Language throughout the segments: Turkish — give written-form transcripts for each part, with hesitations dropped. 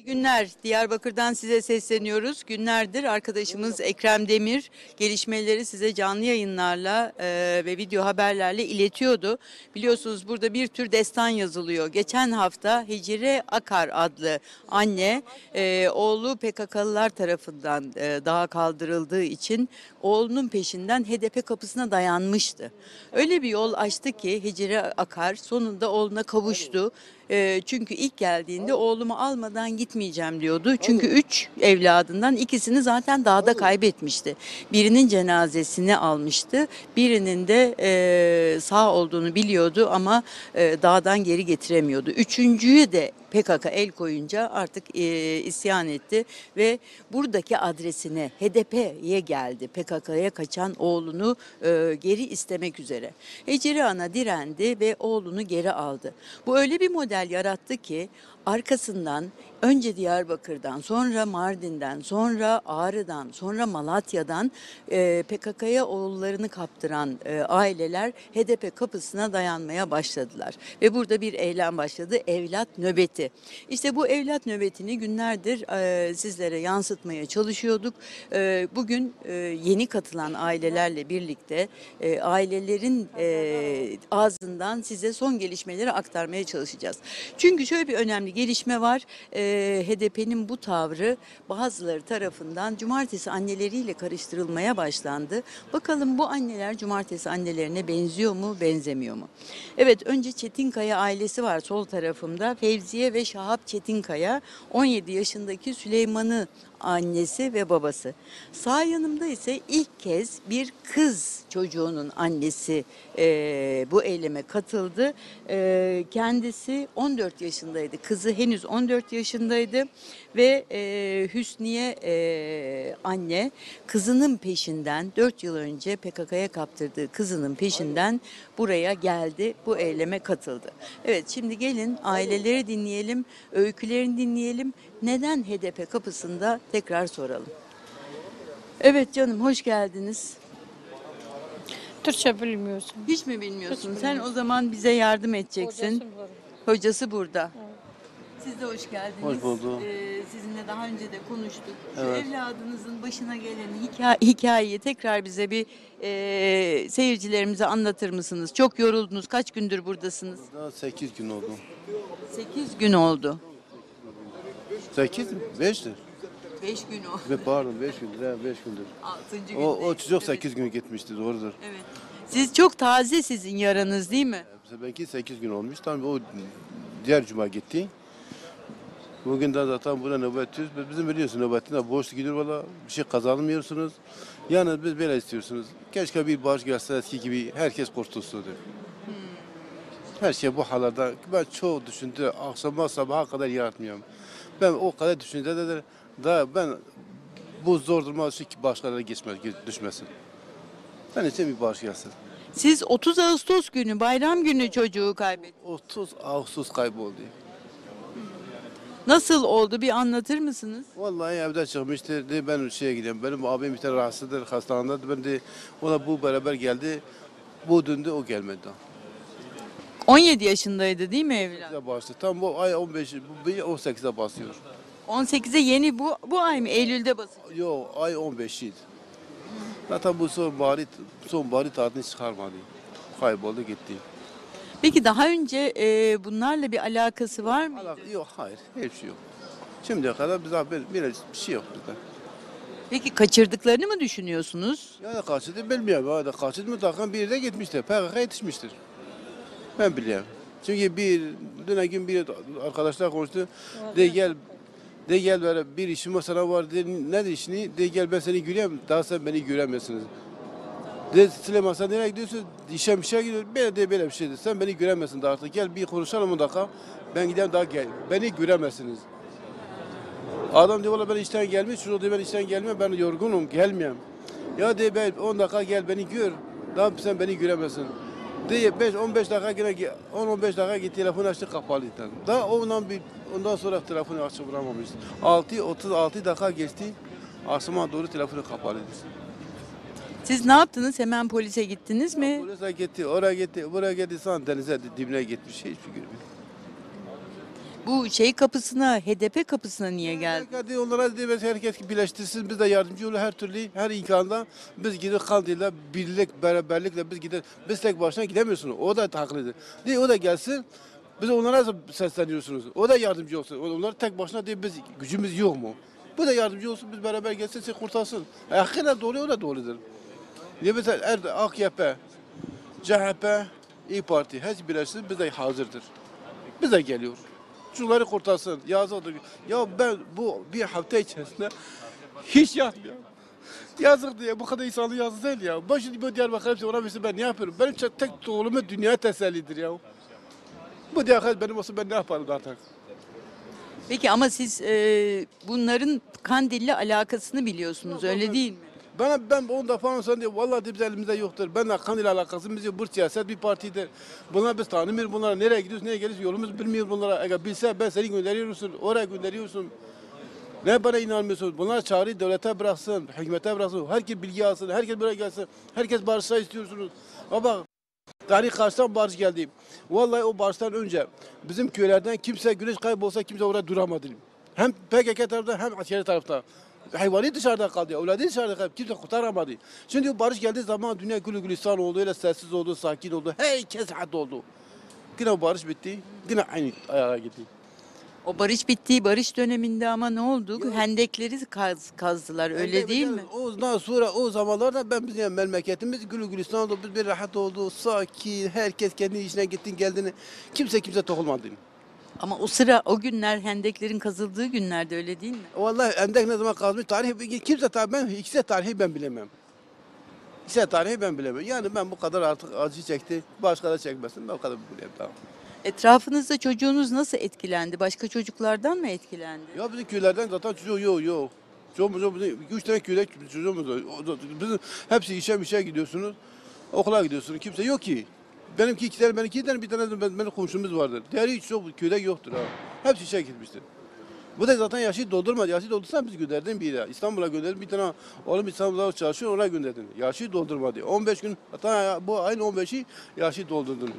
İyi günler. Diyarbakır'dan size sesleniyoruz. Günlerdir arkadaşımız Ekrem Demir gelişmeleri size canlı yayınlarla ve video haberlerle iletiyordu. Biliyorsunuz burada bir tür destan yazılıyor. Geçen hafta Hicire Akar adlı anne oğlu PKK'lılar tarafından dağa kaldırıldığı için oğlunun peşinden HDP kapısına dayanmıştı. Öyle bir yol açtı ki Hicire Akar sonunda oğluna kavuştu. Çünkü ilk geldiğinde oğlumu almadan gitmeyeceğim diyordu. Çünkü 3 evladından ikisini zaten dağda kaybetmişti. Birinin cenazesini almıştı. Birinin de sağ olduğunu biliyordu ama dağdan geri getiremiyordu. Üçüncüyü de PKK el koyunca artık isyan etti ve buradaki adresine HDP'ye geldi. PKK'ya kaçan oğlunu geri istemek üzere. Hicri Ana direndi ve oğlunu geri aldı. Bu öyle bir model yarattı ki arkasından önce Diyarbakır'dan, sonra Mardin'den, sonra Ağrı'dan, sonra Malatya'dan PKK'ya oğullarını kaptıran aileler HDP kapısına dayanmaya başladılar. Ve burada bir eylem başladı, evlat nöbeti. İşte bu evlat nöbetini günlerdir sizlere yansıtmaya çalışıyorduk. Bugün yeni katılan ailelerle birlikte ailelerin ağzından size son gelişmeleri aktarmaya çalışacağız. Çünkü şöyle bir önemli gelişme var. HDP'nin bu tavrı bazıları tarafından cumartesi anneleriyle karıştırılmaya başlandı. Bakalım bu anneler cumartesi annelerine benziyor mu, benzemiyor mu? Evet, önce Çetinkaya ailesi var sol tarafımda. Fevziye ve Şahap Çetinkaya, 17 yaşındaki Süleyman'ı annesi ve babası. Sağ yanımda ise ilk kez bir kız çocuğunun annesi bu eyleme katıldı. Kendisi 14 yaşındaydı. Kızı henüz 14 yaşındaydı ve Hüsniye anne kızının peşinden 4 yıl önce PKK'ya kaptırdığı kızının peşinden buraya geldi. Bu eyleme katıldı. Evet, şimdi gelin aileleri dinleyelim, öykülerini dinleyelim. Neden HDP kapısında tekrar soralım. Evet canım, hoş geldiniz. Türkçe bilmiyorsun. Hiç mi bilmiyorsun? Hiç Sen bilmiyorum. o zaman bize yardım edeceksin. Hocası var. Hocası burada. Siz de hoş geldiniz. Hoş bulduk. Sizinle daha önce de konuştuk. Evet. Şu evladınızın başına gelen hikayeyi tekrar bize bir seyircilerimize anlatır mısınız? Çok yoruldunuz. Kaç gündür buradasınız? Burada 8 gün oldu. 8 gün oldu. 8 mi? 5'tir. 5 gün oldu. Ve pardon 5 gündür. 5 gündür. 6. O çocuk 8 gün gitmişti, doğrudur. Evet. Siz çok taze sizin yaranız değil mi? Belki 8 gün olmuş. Tabii o diğer cuma gitti. Bugün de zaten burada nöbetiyiz. Bizim biliyorsun nöbetinde boş gidiyor valla. Bir şey kazanmıyorsunuz. Yani biz böyle istiyorsunuz. Keşke bir barış gelse eski gibi herkes kurtulsun. Her şey bu hallarda. Ben çok düşündüm. Akşama sabaha kadar yaratmıyorum. Ben o kadar düşünce de daha ben bu zor duruma ki başkalarına düşmesin. Ben için bir barış gelsin. Siz 30 Ağustos günü, bayram günü çocuğu kaybettiniz. 30 Ağustos kayboldu. Nasıl oldu, bir anlatır mısınız? Vallahi evden çıkmıştı. Dedi, ben şeye gidiyorum. Benim abim bir tane rahatsızdır, hastanede. Ben de ona bu beraber geldi. Bu döndü, o gelmedi daha. 17 yaşındaydı değil mi evlat? Bize başladı. Tam bu ay 15, bu 18'e basıyor. 18'e yeni bu ay mı? Eylül'de basacak. Yok, ay 15'iydi. Zaten bu son bari tatilini çıkarmadı. Kayboldu gitti. Peki daha önce bunlarla bir alakası var mı? Yok, hayır, hiçbir şey yok. Şimdiye kadar bize bir şey yok bizde. Peki kaçırdıklarını mı düşünüyorsunuz? Yani kaçırdı bilmiyorum. Yani kaçırdı mutlaka bir yere gitmiştir. PKK yetişmiştir. Ben biliyorum. Çünkü dün gün bir arkadaşlar konuştu. De gel böyle bir işim var sana var. De, nedir işini? De gel ben seni göreyim. Daha sen beni göremezsiniz. De Süleyman sen nereye gidiyorsun? İşe gidiyor. Böyle bir şeydir. Sen beni göremezsin daha artık. Gel bir konuşalım mutlaka. Ben gideyim daha gel. Beni göremezsiniz. Adam diyor valla ben işten gelmiş. Şurada diyor ben işten gelmiyorum. Ben yorgunum. Gelmeyeyim. Ya de ben 10 dakika gel beni gör. Daha sen beni göremezsin. De 5-15 dakika yine 10-15 dakika git telefon açtı kapalı. Daha ondan sonra telefonu açıp bırakmamış. 36 dakika geçti. Akşama doğru telefonu kapalıydı. Siz ne yaptınız? Hemen polise gittiniz mi? Polise gitti, oraya gitti, buraya gitti. Sonra denize dibine gitmiş. Hiçbir görmüyor. Bu şey kapısına, HDP kapısına niye geldi? Hadi onlara dedi, herkes birleştirsin, biz de yardımcı olun her türlü, her imkanda. Biz gidip Kandil'le, birlik, beraberlikle biz gider. Biz tek başına gidemiyorsunuz. O da haklıdır. Değil, o da gelsin. Biz onlara sesleniyorsunuz. O da yardımcı olsun. Onlar tek başına değil, biz gücümüz yok mu? Bu da yardımcı olsun, biz beraber gelsin, sizi kurtarsın. Hakikaten doğru, o da doğrudur. Diye mesela AKP, CHP, İYİ Parti, hepsi birleşsin, biz de hazırdır. Biz de geliyor. Çocukları kurtarsın. Yazıktır. Ya ben bu bir hafta içerisinde hiç yatmıyorum. Yazık diye bu kadar insanlı yazık değil ya. Ben şimdi bu Diyarbakır hepsi ona versin, ben ne yapıyorum? Benim tek oğlumun dünya tesellidir ya. Bu Diyarbakır benim olsa ben ne yaparım artık? Peki ama siz bunların Kandil'le alakasını biliyorsunuz, öyle değil mi? Ben 10 defa sonra diyor vallahi de biz elimizde yoktur. Ben Kandil alakası biz bu siyaset bir partidir. Bunlar biz tanımıyoruz. Bunlara nereye gidiyoruz, nereye geliyoruz yolumuz bilmiyoruz bunlara. Eğer bilse ben seni gönderiyorsun, oraya gönderiyorsun. Ne bana inanmıyorsun? Bunlar çağrı devlete bıraksın, hükümete bıraksın. Herkes bilgi alsın, herkes buraya gelsin. Herkes barışsa istiyorsunuz. Ama tarih karşıdan barış geldi. Vallahi o barıştan önce bizim köylerden kimse güneş kaybolsa kimse orada duramadı. Hem PKK tarafta hem askeri tarafta. Hayvanı dışarıda kaldı, evladı dışarıda kaldı, kimse kurtaramadı. Şimdi o barış geldiği zaman dünya gülü gülistan oldu, öyle sessiz oldu, sakin oldu, herkes rahat oldu. Yine o barış bitti, yine aynı ayağa gitti. O barış bittiği barış döneminde ama ne oldu? Hendekleri kazdılar, öyle değil mi? Ondan sonra o zamanlarda ben bizim memleketimiz gülü gülistan oldu, biz bir rahat oldu, sakin, herkes kendi işine gittin geldiğini, kimse tokulmadı. Ama o sıra, o günler hendeklerin kazıldığı günlerde, öyle değil mi? Vallahi endek ne zaman kazmış tarihi kimse ben ikisi tarihi ben bilemem. İkisi tarihi ben bilemem. Yani ben bu kadar artık acı çekti. Başka da çekmesin. Ben o kadar bileyim tamam. Etrafınızda çocuğunuz nasıl etkilendi? Başka çocuklardan mı etkilendi? Ya bizim köylerden zaten çocuğu yok. Çocuğumuz bizim 2-3 tane köyde çocuğumuz var. Bizim hepsi işe gidiyorsunuz. Okula gidiyorsunuz. Kimse yok ki. Benimki 2 tane, benimki 2 tane, bir tane de benim komşumuz vardır. Diğeri hiç yok. Köyde yoktur ha. Hepsi işe gitmiştir. Bu da zaten yaşı doldurmadı. Yaşı doldursan biz gönderdim bir yere. İstanbul'a gönderdim. Bir tane oğlum İstanbul'da çalışıyor, oraya gönderdim. Yaşı doldurmadı. 15 gün, hatta bu ayın 15'i yaşı doldurdum.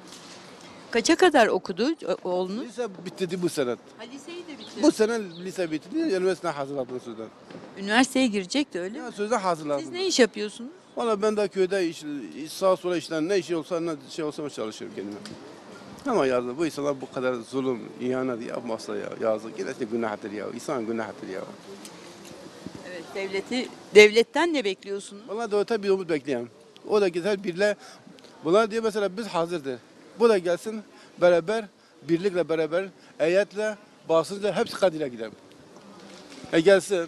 Kaça kadar okudu oğlunuz? Lise bitirdi bu sene. Ha, liseyi de bitirdi. Bu sene lise bitirdi. Üniversiteye hazırladım sözden. Üniversiteye girecekti, öyle mi? Ya sözden hazırladım. Siz ne iş yapıyorsunuz? Valla ben de köyde sağa sola işler ne işi olsa ne şey olsa ben çalışıyorum kendime. Ama yazık bu insanlar bu kadar zulüm, ihanet yapmazsa ya yazık. Gerçekten günahtır ya. İnsan günahtır ya. Evet, devletten ne bekliyorsunuz? Valla devlete bir umut bekleyen. O da gider birle. Bunlar diyor mesela biz hazırdır. Bu da gelsin beraber, birlikle beraber, heyetle, basınca hepsi Kandil'e gidelim. Gelsin.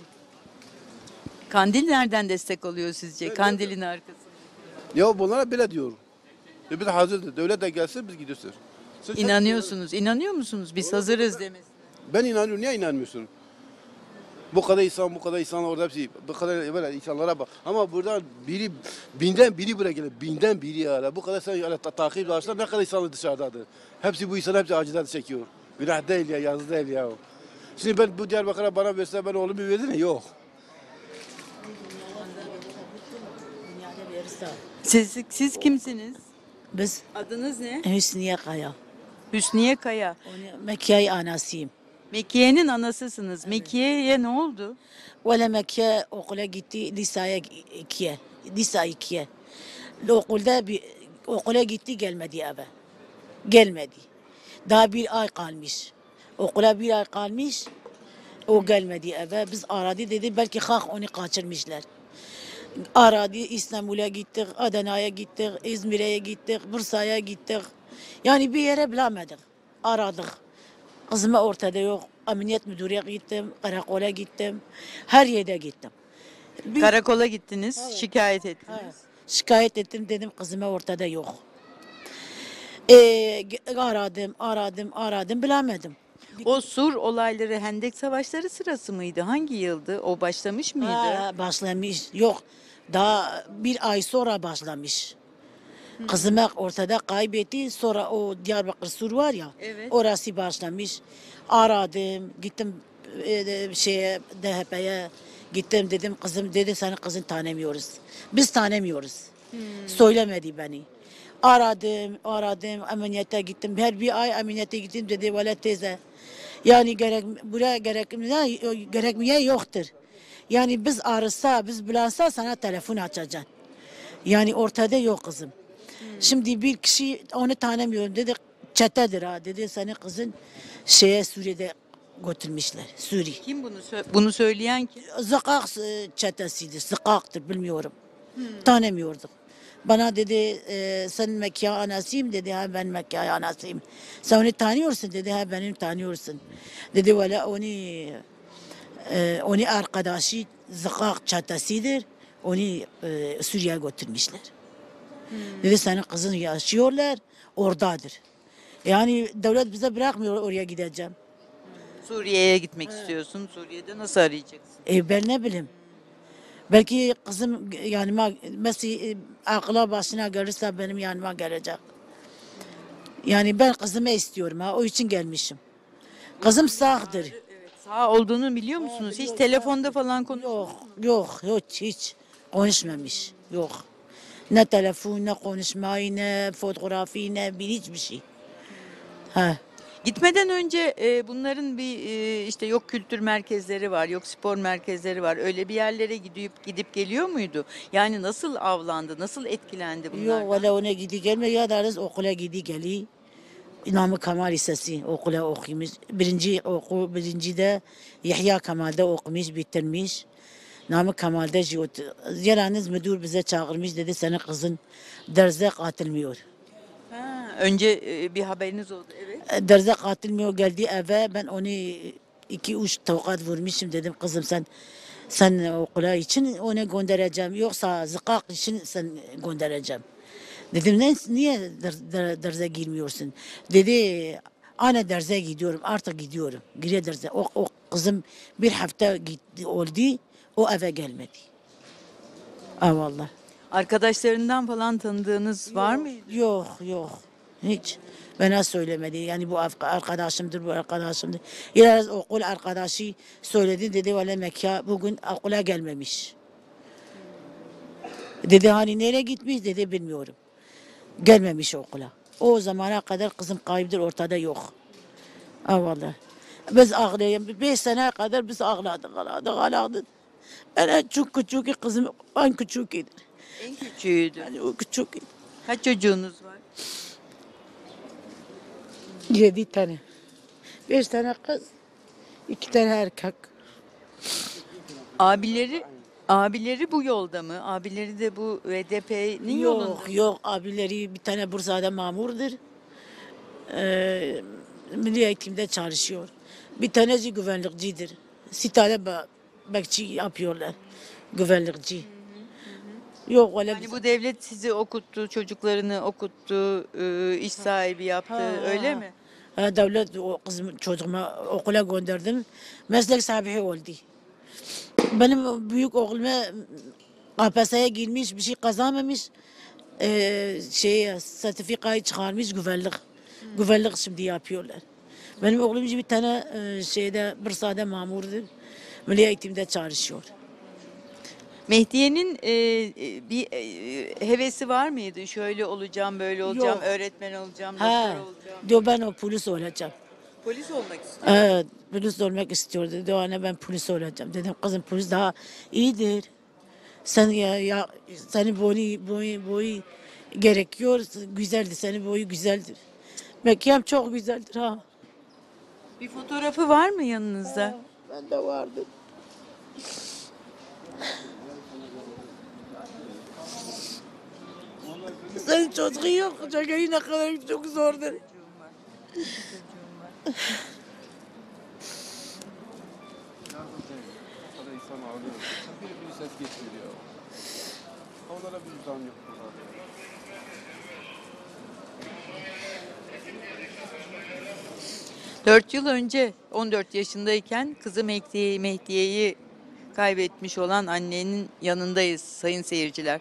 Kandil nereden destek oluyor sizce? Kandil'in arkasında. Ya bunlara bile diyor. Biz hazırdır. Devlet de gelsin biz gidiyoruz. İnanıyorsunuz, inanıyor musunuz? Biz hazırız demesi. Ben inanıyorum. Niye inanmıyorsun? Bu kadar insan orada hepsi, bu kadar böyle insanlara bak. Ama buradan binden biri buraya gelir. Binden biri ya. Bu kadar sen yani, takip edersen ne kadar insanlar dışarıdadır. Hepsi bu insan hepsi acıdan çekiyor. Günah değil ya, yazı değil ya. Şimdi ben bu Diyarbakır'a bana verse ben oğlumu verdim mi? Yok. Siz kimsiniz? Biz Adınız ne? Hüsniye Kaya. Hüsniye Kaya. Mekke anasıyım. Mekiye'nin anasısınız. Mekiye'ye ne oldu? Valla Mekke okula gitti liseye ikiye. Lise ikiye. Okulda okula gitti gelmedi eve. Gelmedi. Daha bir ay kalmış. Okula bir ay kalmış. O gelmedi eve. Biz aradı dedi belki hak onu kaçırmışlar. Aradı İstanbul'a gittik, Adana'ya gittik, İzmir'e gittik, Bursa'ya gittik. Yani bir yere bulamadık. Aradık. Kızıma ortada yok. Emniyet müdürüne gittim, karakola gittim. Her yere gittim. Karakola gittiniz, şikayet ettiniz. Evet. Şikayet ettim dedim kızıma ortada yok. Aradım bulamadım. O Sur olayları, Hendek Savaşları sırası mıydı? Hangi yıldı? O başlamış mıydı? Ha, başlamış. Yok. Daha bir ay sonra başlamış. Kızımı ortada kaybetti. Sonra o Diyarbakır Sur var ya. Evet. Orası başlamış. Aradım. Gittim DHP'ye. Gittim dedim kızım dedi senin kızın tanımıyoruz. Biz tanımıyoruz. Söylemedi beni. Aradım. Emniyete gittim. Her bir ay emniyete gittim dedi valla teyze. Yani buraya gerekmeye yoktur. Yani biz arısa, biz bulansa sana telefon açacaksın. Yani ortada yok kızım. Şimdi bir kişi onu tanımıyorum dedi. Çetedir ha dedi. Senin kızın Suriye'de götürmüşler. Suriye. Kim bunu söyleyen kim? Zıkak çetesiydi. Zıkaktır bilmiyorum. Tanımıyorduk. Bana dedi sen Mekke anasıyım dedi. Ha ben Mekke anasıyım. Sen onu tanıyorsun dedi. Ha benim tanıyorsun. Dedi valla onu arkadaşı Zıkak çetesidir. Onu Suriye'ye götürmüşler. Dedi senin kızın yaşıyorlar oradadır. Yani devlet bize bırakmıyor oraya gideceğim. Suriye'ye gitmek istiyorsun. Suriye'de nasıl arayacaksın? Ben ne bileyim. Belki kızım yanıma mesela akla başına gelirse benim yanıma gelecek. Yani ben kızımı istiyorum ha o için gelmişim. Kızım sağdır. Evet, sağ olduğunu biliyor musunuz? Hiç telefonda falan konuşuyor Yok hiç konuşmamış. Yok. Ne telefon ne konuşmayı ne fotoğrafı ne bir hiçbir şey. Ha. Gitmeden önce bunların bir işte yok kültür merkezleri var, yok spor merkezleri var. Öyle bir yerlere gidip geliyor muydu? Yani nasıl avlandı, nasıl etkilendi bunlardan? Yok valla ona gidi gelme ya deriz okula gidi geli. Namık Kemal Lisesi okula okumuş. Birinci de Yahya Kemal'de okumuş, bitirmiş. Namık Kemal'de yalnız müdür bize çağırmış dedi senin kızın derse katılmıyor. Ha, önce bir haberiniz oldu, evet. Derse katılmıyor geldi eve ben onu 2-3 tokat vurmuşum dedim kızım sen okula için onu göndereceğim yoksa zıkak için sen göndereceğim. Dedim niye derse girmiyorsun? Dedi ana derse gidiyorum artık gidiyorum. Gire derse o kızım bir hafta gitti oldu o eve gelmedi. Vallahi. Arkadaşlarından falan tanıdığınız var mıydı? Yok. Hiç. Bana söylemedi. Yani bu arkadaşımdır, bu arkadaşımdır. Biraz okul arkadaşı söyledi. Dedi valla Mekke bugün okula gelmemiş. Dedi hani nereye gitmiş? Dedi bilmiyorum. Gelmemiş okula. O zamana kadar kızım kayıptır ortada yok. Vallahi. Biz ağlayalım. 5 sene kadar biz ağladık. Ben en çok küçük kızım en küçüğüydü. En küçüğüydü. Yani o küçük. Kaç çocuğunuz var? 7 tane. 5 tane kız, 2 tane erkek. Abileri bu yolda mı? Abileri de bu VDP'nin yolunda. Yok abileri bir tane Bursa'da mamurdur. Milli Eğitim'de çalışıyor. Bir tanesi güvenlikçidir. Sitade bekçi yapıyorlar. Güvenlikçi. Yok öyle Yani bu devlet sizi okuttu, çocuklarını okuttu, iş sahibi yaptı, öyle mi? Devlet o kızım çocuğuma okula gönderdim. Meslek sahibi oldu. Benim büyük oğluma KPSS'ye girmiş, bir şey kazanmamış. Sertifikayı çıkarmış güvenlik. Güvenlik şimdi yapıyorlar. Benim oğlum bir tane Bursa'da mamurdur. Milli Eğitim'de çalışıyor. Mehdiye'nin bir hevesi var mıydı? Şöyle olacağım, böyle olacağım, Yok. öğretmen olacağım, Ha, doktor olacağım. diyor ben o polis olacağım. Polis olmak istiyor. Evet, polis olmak istiyordu. Diyor anne ben polis olacağım. Dedim kızım polis daha iyidir. Sen ya senin boyu gerekiyor. Güzeldir. Senin boyu güzeldir. Mekkem çok güzeldir ha. Bir fotoğrafı var mı yanınızda? Ben de vardı. Senin çocuğun yok. Çocuğun ne kadar çok zordur. İnsan ağlıyor. Bir ses geçiriyor. Onlara bir uzam yok. 4 yıl önce 14 yaşındayken kızı Mehdiye'yi kaybetmiş olan annenin yanındayız sayın seyirciler.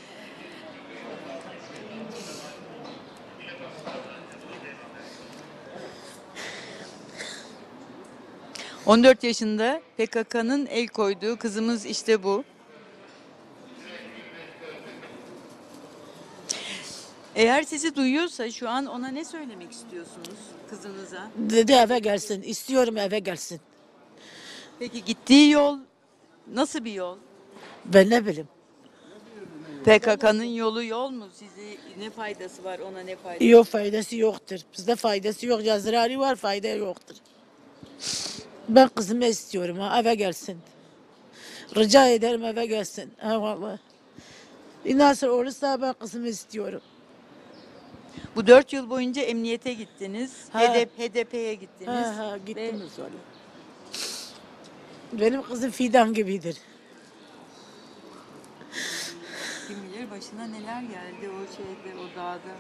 ...14 yaşında PKK'nın el koyduğu kızımız işte bu. Eğer sizi duyuyorsa şu an ona ne söylemek istiyorsunuz kızınıza? Dedi eve gelsin. İstiyorum eve gelsin. Peki gittiği yol nasıl bir yol? Ben ne bileyim. PKK'nın yolu yol mu? Sizi ne faydası var, ona ne faydası? Yok faydası yoktur. Bizde faydası yok. Ya zararı var, fayda yoktur. Ben kızımı istiyorum ha eve gelsin. Rica ederim eve gelsin. Ha vallahi. Nasıl olursa ben kızımı istiyorum. Bu 4 yıl boyunca emniyete gittiniz, Ha. HDP'ye gittiniz. Ha ve gittim sonra. Benim kızım fidan gibidir. kim bilir başına neler geldi o şeyde, o dağda.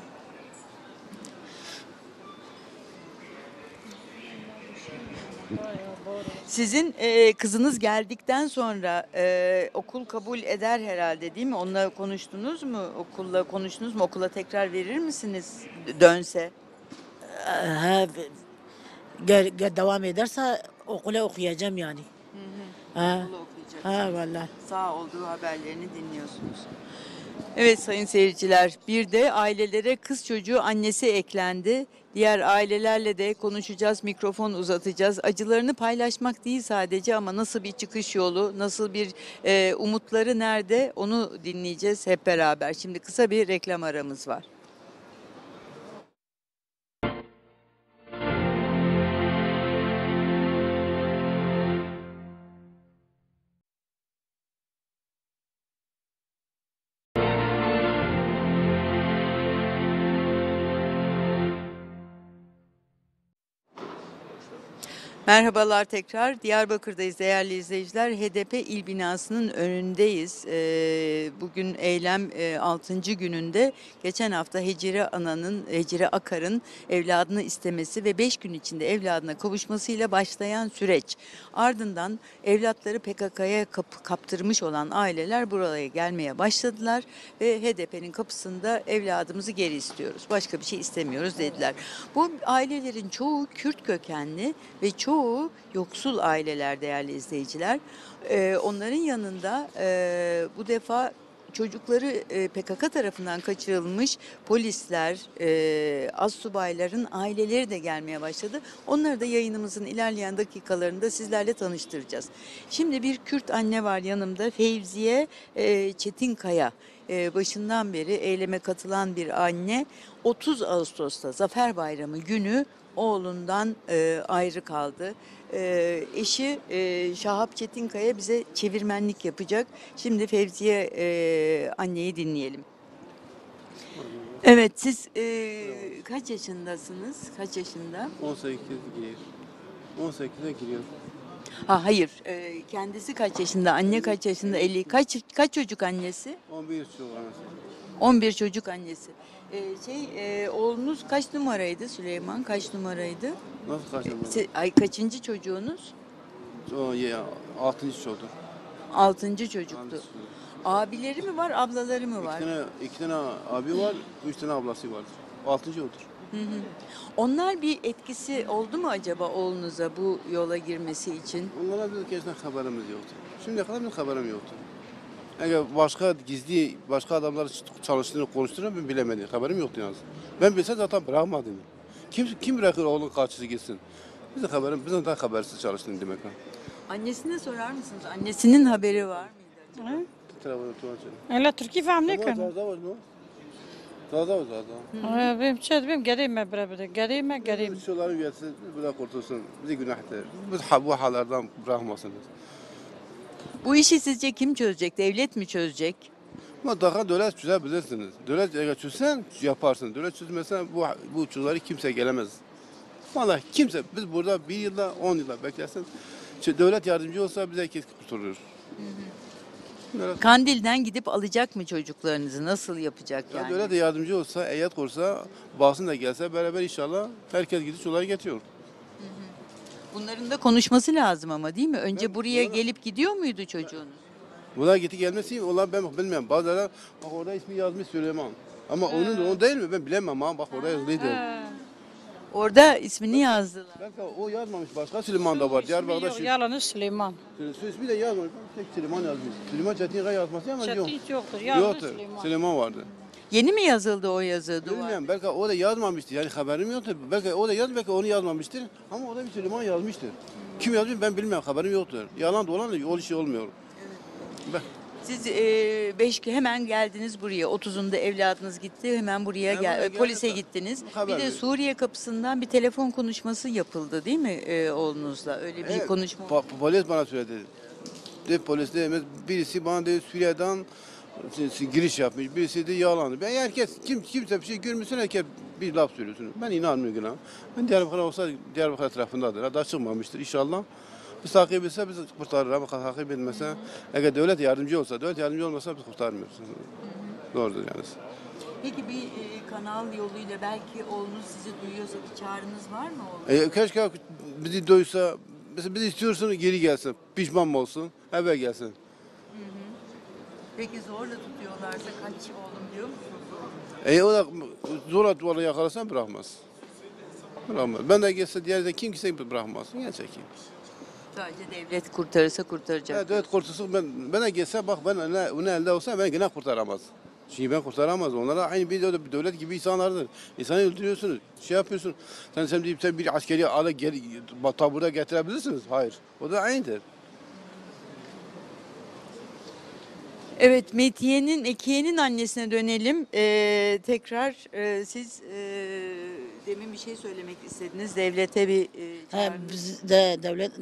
Sizin kızınız geldikten sonra okul kabul eder herhalde değil mi? Onunla konuştunuz mu? Okulla konuştunuz mu? Okula tekrar verir misiniz dönse? Ha, devam ederse okula okuyacağım yani. Ha, Okula okuyacak. ha vallahi. Sağ olduğu haberlerini dinliyorsunuz. Evet sayın seyirciler, bir de ailelere kız çocuğu annesi eklendi. Diğer ailelerle de konuşacağız, mikrofon uzatacağız. Acılarını paylaşmak değil sadece ama nasıl bir çıkış yolu, nasıl bir umutları nerede onu dinleyeceğiz hep beraber. Şimdi kısa bir reklam aramız var. Merhabalar tekrar. Diyarbakır'dayız değerli izleyiciler. HDP il binasının önündeyiz. Bugün eylem 6. gününde. Geçen hafta Hecire Akar'ın evladını istemesi ve 5 gün içinde evladına kavuşmasıyla başlayan süreç. Ardından evlatları PKK'ya kaptırmış olan aileler buraya gelmeye başladılar ve HDP'nin kapısında evladımızı geri istiyoruz. Başka bir şey istemiyoruz dediler. Bu ailelerin çoğu Kürt kökenli ve çoğu yoksul aileler değerli izleyiciler. Onların yanında bu defa çocukları PKK tarafından kaçırılmış polisler, astsubayların aileleri de gelmeye başladı. Onları da yayınımızın ilerleyen dakikalarında sizlerle tanıştıracağız. Şimdi bir Kürt anne var yanımda, Fevziye Çetinkaya. Başından beri eyleme katılan bir anne. 30 Ağustos'ta Zafer Bayramı günü oğlundan ayrı kaldı. Eşi Şahap Çetinkaya bize çevirmenlik yapacak. Şimdi Fevziye anneyi dinleyelim. Evet, siz kaç yaşındasınız? Kaç yaşında? 18 giriyor. 18'e giriyor. Ha hayır, kendisi kaç yaşında? Anne kaç yaşında? 50. Kaç çocuk annesi? 11 çocuk anası. 11 çocuk annesi. Oğlunuz kaç numaraydı Süleyman? Kaç numaraydı? Nasıl kaçırmadı? Kaçıncı çocuğunuz? O ya 6. çocuk. 6. çocuktu. Abileri mi var, ablaları mı var? İki tane abi var, 3 tane ablası var. 6. odur. Onlar bir etkisi oldu mu acaba oğlunuza bu yola girmesi için? Onlara bizim kesinlikle haberimiz yoktu. Şimdiye kadar bir haberim yoktu. Eğer başka adamlar çalıştığını konuştuğunu ben bilemedim. Haberim yoktu yalnız. Ben bilsem zaten bırakmadım. Kim bırakır oğlun karşısı gitsin? Bizden daha habersiz çalıştığını demek. Annesine sorar mısınız? Annesinin haberi var mıydı acaba? لا تركي فهم Tamam, نكن Zaza. بيم تشاد بيم قريمة برابر قريمة قريمة Şuları gelsin, bize kurtulsun. Bizi günahdır. Bu hallerden bırakmasınız. Bu işi sizce kim çözecek? Devlet mi çözecek? Ama daha devlet çözebilirsiniz. Devlet eğer çözsen yaparsın. Devlet çözmezsen bu çözümleri kimse gelemez. Vallahi kimse. Biz burada 1 yılda 10 yılda beklersin. Devlet yardımcı olsa bize kesin kurtulur. Kandil'den gidip alacak mı çocuklarınızı? Nasıl yapacak Ya yani? devlet de yardımcı olsa, heyet kursa, basın da gelse beraber inşallah herkes gidip çocukları getiriyor. Bunların da konuşması lazım ama değil mi? Önce Ben- buraya bana- gelip gidiyor muydu çocuğunuz? Bunlar gitti gelmesi, onlar ben bilmiyorum. Bazıları bak orada ismi yazmış Süleyman. Ama onun da o değil mi? Ben bilemem ama bak orada yazılıydı. Orada ismini yazdılar. Belki o yazmamış. Başka Süleyman da var. Diyarbakır'da يلا سليمان Su ismi de yazmamış. Tek Süleyman yazmış. Süleyman Çetinkaya yazması ama yok. شتيت يوقتر يلا Yoktur. سليمان Süleyman vardı. Yeni mi yazıldı o yazı duvar? Bilmiyorum, belki o da yazmamıştır. Yani haberim yoktur. Belki o da belki onu yazmamıştır. Ama o da bir Süleyman yazmıştır. Kim yazmış ben bilmiyorum, haberim yoktur. Yalan dolan da o işi olmuyor. Ben, Siz hemen geldiniz buraya. 30'unda evladınız gitti. Hemen buraya Hemen polise geldik. gittiniz. Haber Bir de verdik. Suriye kapısından bir telefon konuşması yapıldı değil mi oğlunuzla? Öyle bir konuşma. Polis bana söyledi. Polis demez. Birisi bana dedi Suriye'den giriş yapmış. Birisi de yalandı. Ben herkes kimse bir şey görmüşsün, herkes bir laf söylüyorsun. Ben inanmıyorum. Ben Diyarbakır olsa Diyarbakır tarafındadır. Daha çıkmamıştır inşallah. Biz takip etse biz kurtarır ama takip etmese eğer devlet yardımcı olsa, devlet yardımcı olmasa biz kurtarmıyoruz. Doğrudur yani. Peki bir kanal yoluyla belki oğlunuz sizi duyuyorsa bir çağrınız var mı oğlum? Keşke bizi duysa, mesela biz istiyorsun geri gelsin, pişman mı olsun, eve gelsin. Peki zorla tutuyorlarsa kaç oğlum diyor musunuz? O da zorla yakalasan bırakmaz. Bırakmaz. Ben de gelse diğer de kim gitse bırakmaz. Gerçekten. Sadece devlet kurtarırsa kurtaracak. Evet, devlet kurtulsun, ben de gelse bak ben onun elde olsa ben yine kurtaramaz. Şimdi ben kurtaramaz. Onlara aynı bir devlet gibi insanlardır. İnsanı öldürüyorsunuz, şey yapıyorsun. Sen bir askeri alet taburda getirebilirsiniz. Hayır. O da aynıdır. Evet, Mekiye'nin annesine dönelim. Tekrar siz demin bir şey söylemek istediniz. Devlete bir çağrınız. Bizde devlet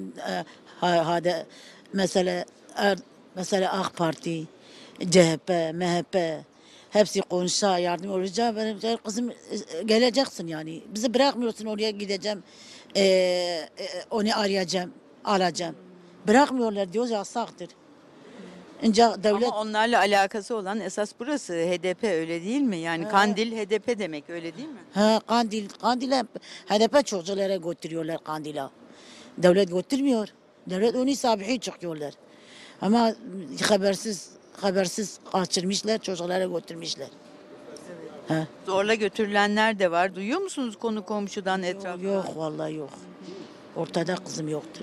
mesela mesela AK Parti, CHP, MHP hepsi konuşsa yardım olacak. Benim kızım geleceksin yani. Bizi bırakmıyorsun, oraya gideceğim. Onu arayacağım, alacağım. Bırakmıyorlar diyoruz, yasaktır. Önce devlet Ama onlarla alakası olan esas burası HDP öyle değil mi? Yani Kandil HDP demek öyle değil mi? Kandil'e HDP çocuklara götürüyorlar Kandil'e. Devlet götürmüyor. Devlet onu sabihi çıkıyorlar. Ama habersiz kaçırmışlar, çocuklara götürmüşler. Zorla götürülenler de var. Duyuyor musunuz konu komşudan etrafta? Yok vallahi yok. Ortada kızım yoktur.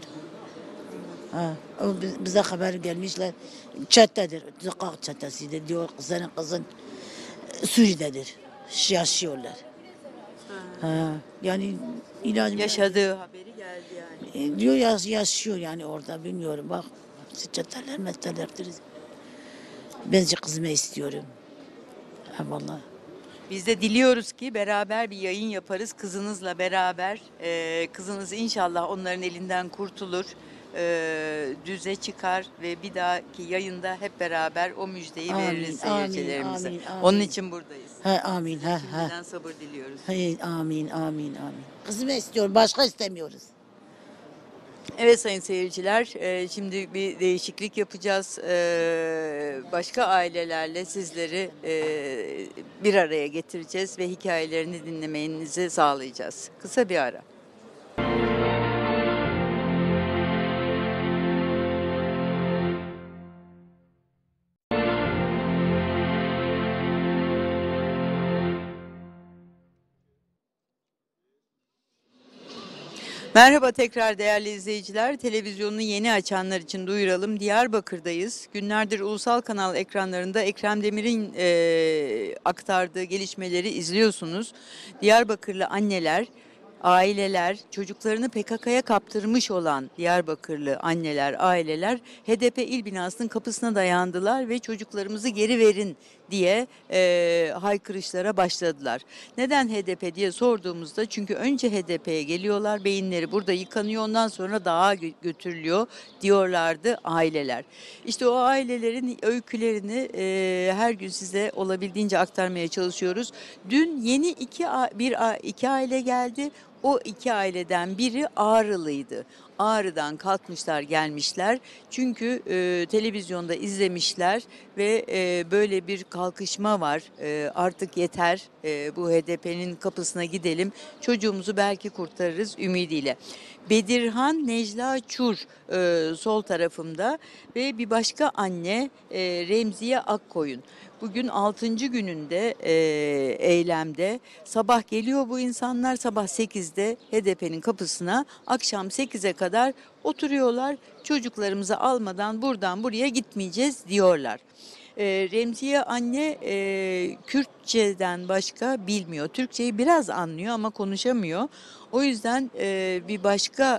Bize haber gelmişler. Çetedir. Zıkkak çetesidir diyor. Kızın Suriye'dedir. Yaşıyorlar. Yani ilacım Yaşadığı haberi geldi yani. diyor yaşıyor yani orada bilmiyorum bak. Çeteler meselelerdir. Bence kızımı istiyorum. Vallahi. Biz de diliyoruz ki beraber bir yayın yaparız kızınızla beraber. Kızınız inşallah onların elinden kurtulur. Düze çıkar ve bir dahaki yayında hep beraber o müjdeyi Amin, veririz amin, seyircilerimize. amin, amin. Onun için buradayız. Amin. Şimdiden sabır diliyoruz. Amin. Kızımı istiyorum. Başka istemiyoruz. Evet sayın seyirciler, şimdi bir değişiklik yapacağız. Başka ailelerle sizleri bir araya getireceğiz ve hikayelerini dinlemenizi sağlayacağız. Kısa bir ara. Merhaba tekrar değerli izleyiciler. Televizyonunu yeni açanlar için duyuralım. Diyarbakır'dayız. Günlerdir ulusal kanal ekranlarında Ekrem Demir'in aktardığı gelişmeleri izliyorsunuz. Diyarbakırlı anneler, aileler, çocuklarını PKK'ya kaptırmış olan Diyarbakırlı anneler, aileler HDP il binasının kapısına dayandılar ve çocuklarımızı geri verin diye haykırışlara başladılar. Neden HDP diye sorduğumuzda çünkü önce HDP'ye geliyorlar, beyinleri burada yıkanıyor, ondan sonra dağa götürülüyor diyorlardı aileler. İşte o ailelerin öykülerini her gün size olabildiğince aktarmaya çalışıyoruz. Dün yeni iki aile geldi. O iki aileden biri Ağrılıydı. Ağrı'dan kalkmışlar gelmişler. Çünkü televizyonda izlemişler ve böyle bir kalkışma var. Artık yeter bu HDP'nin kapısına gidelim. Çocuğumuzu belki kurtarırız ümidiyle. Bedirhan Necla Çur sol tarafımda ve bir başka anne Remziye Akkoyun. Bugün 6. gününde eylemde. Sabah geliyor bu insanlar, sabah 8'de HDP'nin kapısına, akşam 8'e kadar oturuyorlar. Çocuklarımızı almadan buradan buraya gitmeyeceğiz diyorlar. Remziye anne Kürtçeden başka bilmiyor. Türkçeyi biraz anlıyor ama konuşamıyor. O yüzden bir başka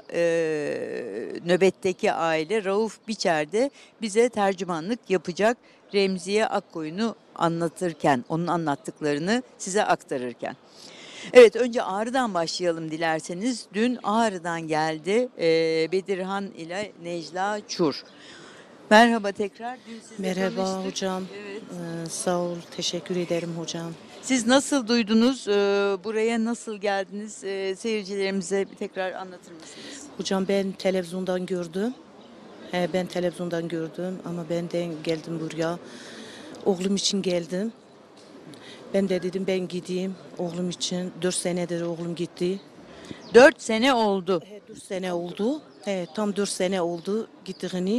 nöbetteki aile Rauf Biçer de bize tercümanlık yapacak. Remziye Akkoyun'u anlatırken, onun anlattıklarını size aktarırken. Evet, önce Ağrı'dan başlayalım dilerseniz. Dün Ağrı'dan geldi Bedirhan ile Necla Çur. Merhaba tekrar. Dün sizle Merhaba tanıştık. hocam. Evet. Sağ ol. Teşekkür ederim hocam. Siz nasıl duydunuz? Buraya nasıl geldiniz? Seyircilerimize bir tekrar anlatır mısınız? Hocam ben televizyondan gördüm. Ben televizyondan gördüm ama ben de geldim buraya. Oğlum için geldim. Ben de dedim ben gideyim oğlum için. 4 senedir oğlum gitti. 4 sene oldu. 4 sene oldu. Tam 4 sene oldu gittiğini.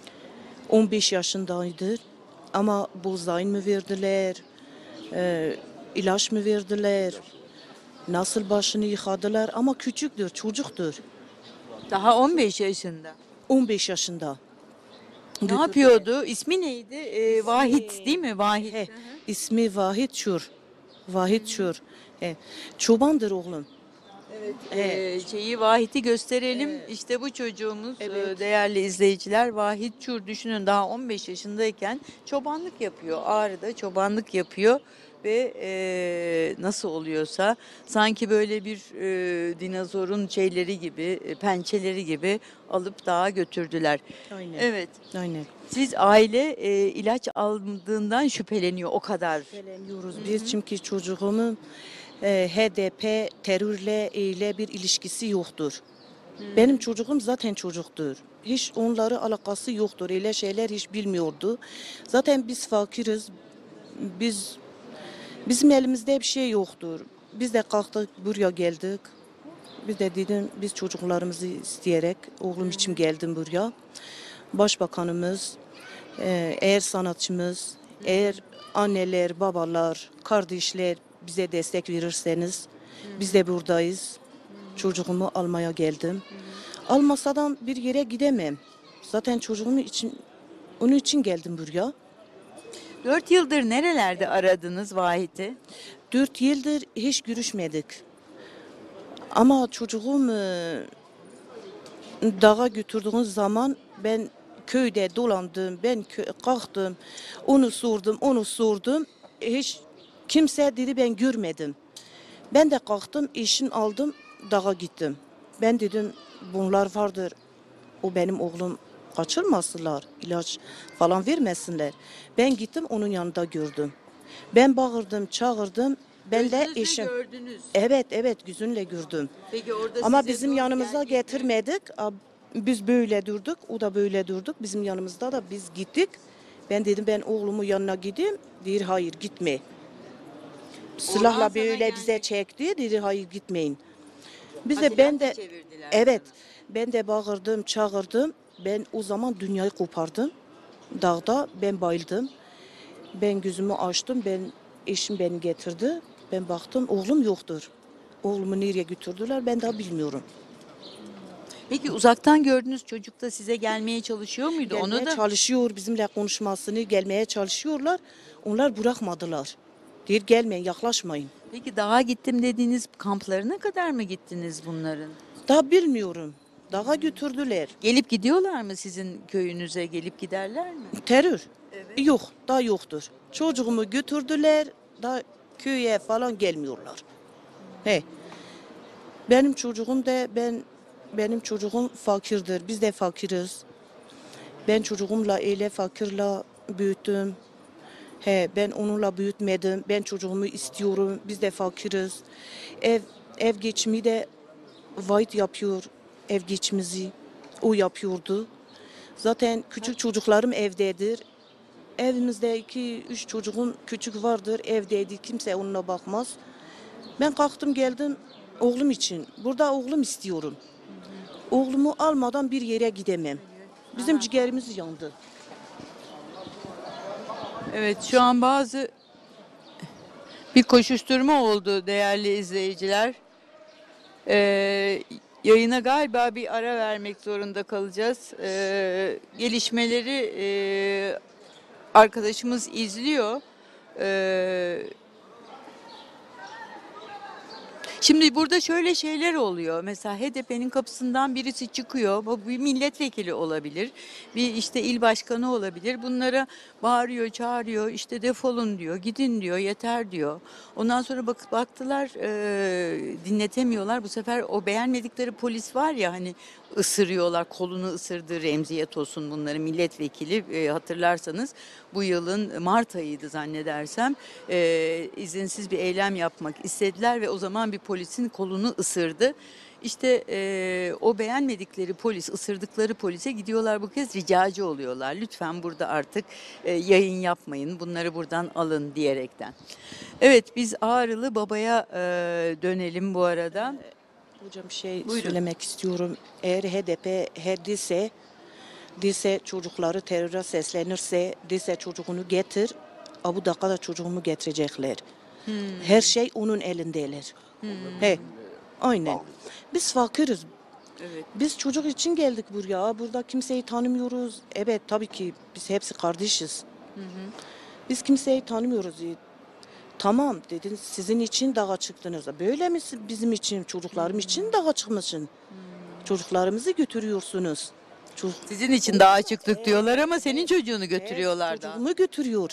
15 yaşındaydı. Ama buzayn mı verdiler? İlaç mı verdiler? Nasıl başını yıkadılar? Ama küçüktür, çocuktur. Daha 15 yaşında. 15 yaşında. Ne yapıyordu? İsmi neydi? Vahit değil mi? Vahit. He, ismi Vahit Çur. Vahit Çur. Çobandır oğlum. Şeyi Vahit'i gösterelim. İşte bu çocuğumuz Evet. değerli izleyiciler. Vahit Çur, düşünün daha 15 yaşındayken çobanlık yapıyor. Ağrı'da çobanlık yapıyor ve nasıl oluyorsa sanki böyle bir dinozorun şeyleri gibi, pençeleri gibi alıp dağa götürdüler. Aynen. Evet. Aynen. Siz aile ilaç aldığından şüpheleniyor o kadar. Şüpheleniyoruz biz çünkü çocuğumun HDP terörle ile bir ilişkisi yoktur. Benim çocuğum zaten çocuktur. Hiç onları alakası yoktur. Öyle şeyler hiç bilmiyordu. Zaten biz fakiriz. Bizim elimizde bir şey yoktur. Biz de kalktık buraya geldik. Biz de dedim biz çocuklarımızı isteyerek oğlum için geldim buraya. Başbakanımız, eğer sanatçımız, eğer anneler, babalar, kardeşler bize destek verirseniz biz de buradayız. Çocuğumu almaya geldim. Almasadan bir yere gidemem. Zaten onun için geldim buraya. 4 yıldır nerelerde aradınız Vahit'i? 4 yıldır hiç görüşmedik. Ama çocuğum dağa götürdüğün zaman ben köyde dolandım, kalktım, onu sordum. Hiç kimse dedi ben görmedim. Ben de kalktım, eşim aldım, dağa gittim. Ben dedim bunlar vardır, o benim oğlum kaçırmasınlar, ilaç falan vermesinler. Ben gittim onun yanında gördüm. Ben bağırdım, çağırdım. Ben de Gözünüzle eşim. gördünüz. Evet gözünle gördüm. Peki orada Ama size bizim doğru yanımıza geldi mi? getirmedik. Biz böyle durduk, o da böyle durduk. Bizim yanımızda da biz gittik. Ben dedim ben oğlumun yanına gideyim. Dedi hayır gitme. Silahla sana böyle geldi. bize çekti. Dedi hayır gitmeyin. Biz Ha, de ben silah da de çevirdiler. evet ben de bağırdım, çağırdım. Ben o zaman dünyayı kopardım. Dağda ben bayıldım. Ben gözümü açtım. Eşim beni getirdi. Ben baktım oğlum yoktur. Oğlumu nereye götürdüler ben daha bilmiyorum. Peki uzaktan gördüğünüz çocuk da size gelmeye çalışıyor muydu? Gelmeye Onu da çalışıyor, bizimle konuşmasını gelmeye çalışıyorlar. Onlar bırakmadılar. Diyor gelmeyin, yaklaşmayın. Peki dağa gittim dediğiniz kamplarına kadar mı gittiniz bunların? Daha bilmiyorum. Dağa götürdüler. Gelip gidiyorlar mı sizin köyünüze? Gelip giderler mi? Terör. Yok, daha yoktur. Çocuğumu götürdüler, daha köye falan gelmiyorlar. Benim çocuğum da benim çocuğum fakirdir. Biz de fakiriz. Ben çocuğumla öyle fakirle büyüttüm. Ben onunla büyütmedim. Ben çocuğumu istiyorum. Biz de fakiriz. Ev geçimi de Vahit yapıyor. Ev geçimizi o yapıyordu. Zaten küçük çocuklarım evdedir. Evimizde 2-3 çocuğum küçük vardır. Evdeydi. Kimse onunla bakmaz. Ben kalktım geldim oğlum için. Burada oğlum istiyorum. Oğlumu almadan bir yere gidemem. Bizim ciğerimiz yandı. Evet, şu an bir koşuşturma oldu değerli izleyiciler. Yayına galiba bir ara vermek zorunda kalacağız. Gelişmeleri arkadaşımız izliyor. Şimdi burada şöyle şeyler oluyor. Mesela HDP'nin kapısından birisi çıkıyor. Bu bir milletvekili olabilir. Bir işte il başkanı olabilir. Bunlara bağırıyor, çağırıyor. İşte defolun diyor, gidin diyor, yeter diyor. Ondan sonra baktılar dinletemiyorlar. Bu sefer o beğenmedikleri polis var ya hani ısırıyorlar. Kolunu ısırdı Remziye Tosun bunları milletvekili hatırlarsanız bu yılın Mart ayıydı zannedersem izinsiz bir eylem yapmak istediler ve o zaman bir polisin kolunu ısırdı. İşte o beğenmedikleri polis, ısırdıkları polise gidiyorlar bu kez ricacı oluyorlar. Lütfen burada artık yayın yapmayın, bunları buradan alın diyerekten. Evet biz Ağrılı Baba'ya dönelim bu arada. Hocam bir şey Buyurun. söylemek istiyorum. Eğer HDP her dese çocukları teröre seslenirse dese çocuğunu getir. Bu dakika da çocuğumu getirecekler. Her şey onun elindeler. He, aynen. Biz fakiriz. Evet. Biz çocuk için geldik buraya. Burada kimseyi tanımıyoruz. Evet tabii ki biz hepsi kardeşiz. Biz kimseyi tanımıyoruz. Tamam dedin sizin için dağa çıktınız. Böyle mi bizim için çocuklarım için dağa çıkmışsın? Çocuklarımızı götürüyorsunuz. Sizin için daha çıktık diyorlar ama senin çocuğunu götürüyorlar da. Çocuğumu götürüyor.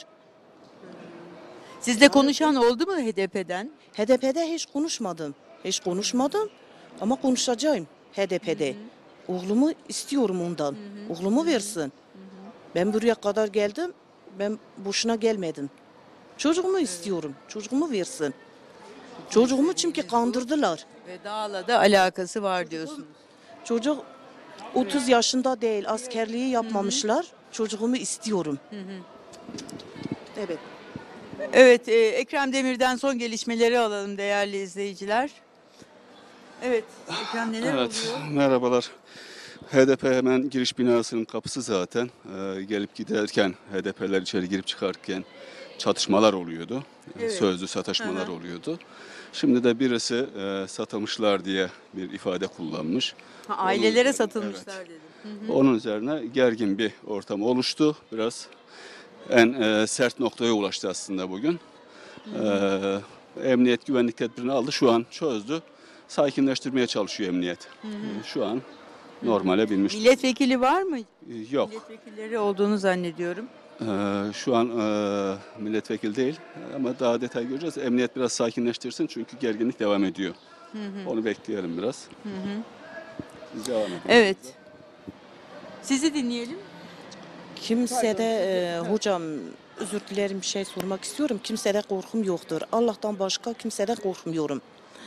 Sizle konuşan oldu mu HDP'den? HDP'de hiç konuşmadım. Hiç konuşmadım ama konuşacağım HDP'de. Oğlumu istiyorum ondan. Oğlumu versin. Ben buraya kadar geldim. Ben boşuna gelmedim. Çocuğumu istiyorum. Çocuğumu versin. Çocuğumu çünkü kandırdılar. Ve dağla da alakası var diyorsunuz. Çocuk 30 yaşında değil. Askerliği yapmamışlar. Çocuğumu istiyorum. Evet. Evet, Ekrem Demir'den son gelişmeleri alalım değerli izleyiciler. Evet, Ekrem neler Evet, oluyor? merhabalar. HDP hemen giriş binasının kapısı zaten. Gelip giderken, HDP'ler içeri girip çıkarken çatışmalar oluyordu. Evet. Sözlü sataşmalar oluyordu. Şimdi de birisi satılmışlar diye bir ifade kullanmış. Ailelere Onun- satılmışlar evet. dedim. Onun üzerine gergin bir ortam oluştu. Biraz en sert noktaya ulaştı aslında bugün. Emniyet güvenlik tedbirini aldı. Şu an çözdü. Sakinleştirmeye çalışıyor emniyet. Şu an normale binmiş. Milletvekili var mı? Yok. Milletvekilleri olduğunu zannediyorum. Şu an milletvekili değil ama daha detay göreceğiz. Emniyet biraz sakinleştirsin çünkü gerginlik devam ediyor. Onu bekleyelim biraz. Biz devam edelim. Evet. Sizi dinleyelim. Kimsede hocam özür dilerim bir şey sormak istiyorum. Kimsede korkum yoktur. Allah'tan başka kimsede korkmuyorum.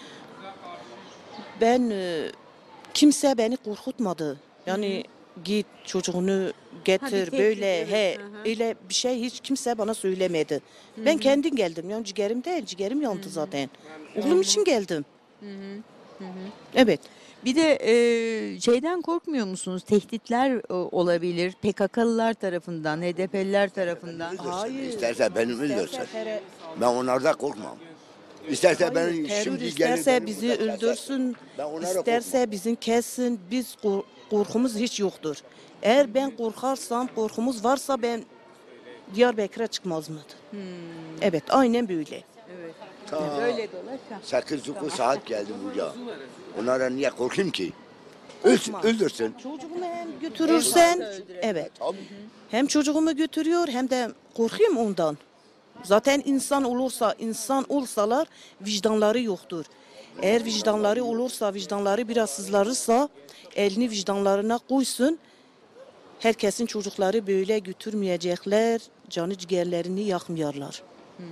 Ben kimse beni korkutmadı. Yani git çocuğunu getir tehdit, böyle evet. öyle bir şey hiç kimse bana söylemedi. Ben kendim geldim. Yani ciğerim değil, ciğerim yandı zaten. Oğlum için geldim. Evet. Bir de şeyden korkmuyor musunuz? Tehditler olabilir. PKK'lılar tarafından, HDP'liler tarafından. Hayır. İsterse beni öldürsün. İsterse Ben onlardan korkmam. İsterse beni terör şimdi isterse beni bizi burada keser. öldürsün, Ben onlara isterse bizi kessin. Biz korkumuz hiç yoktur. Eğer ben korkarsam, korkumuz varsa ben Diyarbakır'a çıkmaz mıydı? Evet, aynen böyle. Böyle dolaş. 8-9 saat geldim buraya. Onlara niye korkayım ki? Korkma. Öldürsün. Çocuğumu hem götürürsen, evet. Hem çocuğumu götürüyor hem de korkuyorum ondan. Zaten insan olsalar vicdanları yoktur. Eğer vicdanları olursa, vicdanları biraz sızlarırsa elini vicdanlarına koysun. Herkesin çocukları böyle götürmeyecekler, canı ciğerlerini yakmıyorlar.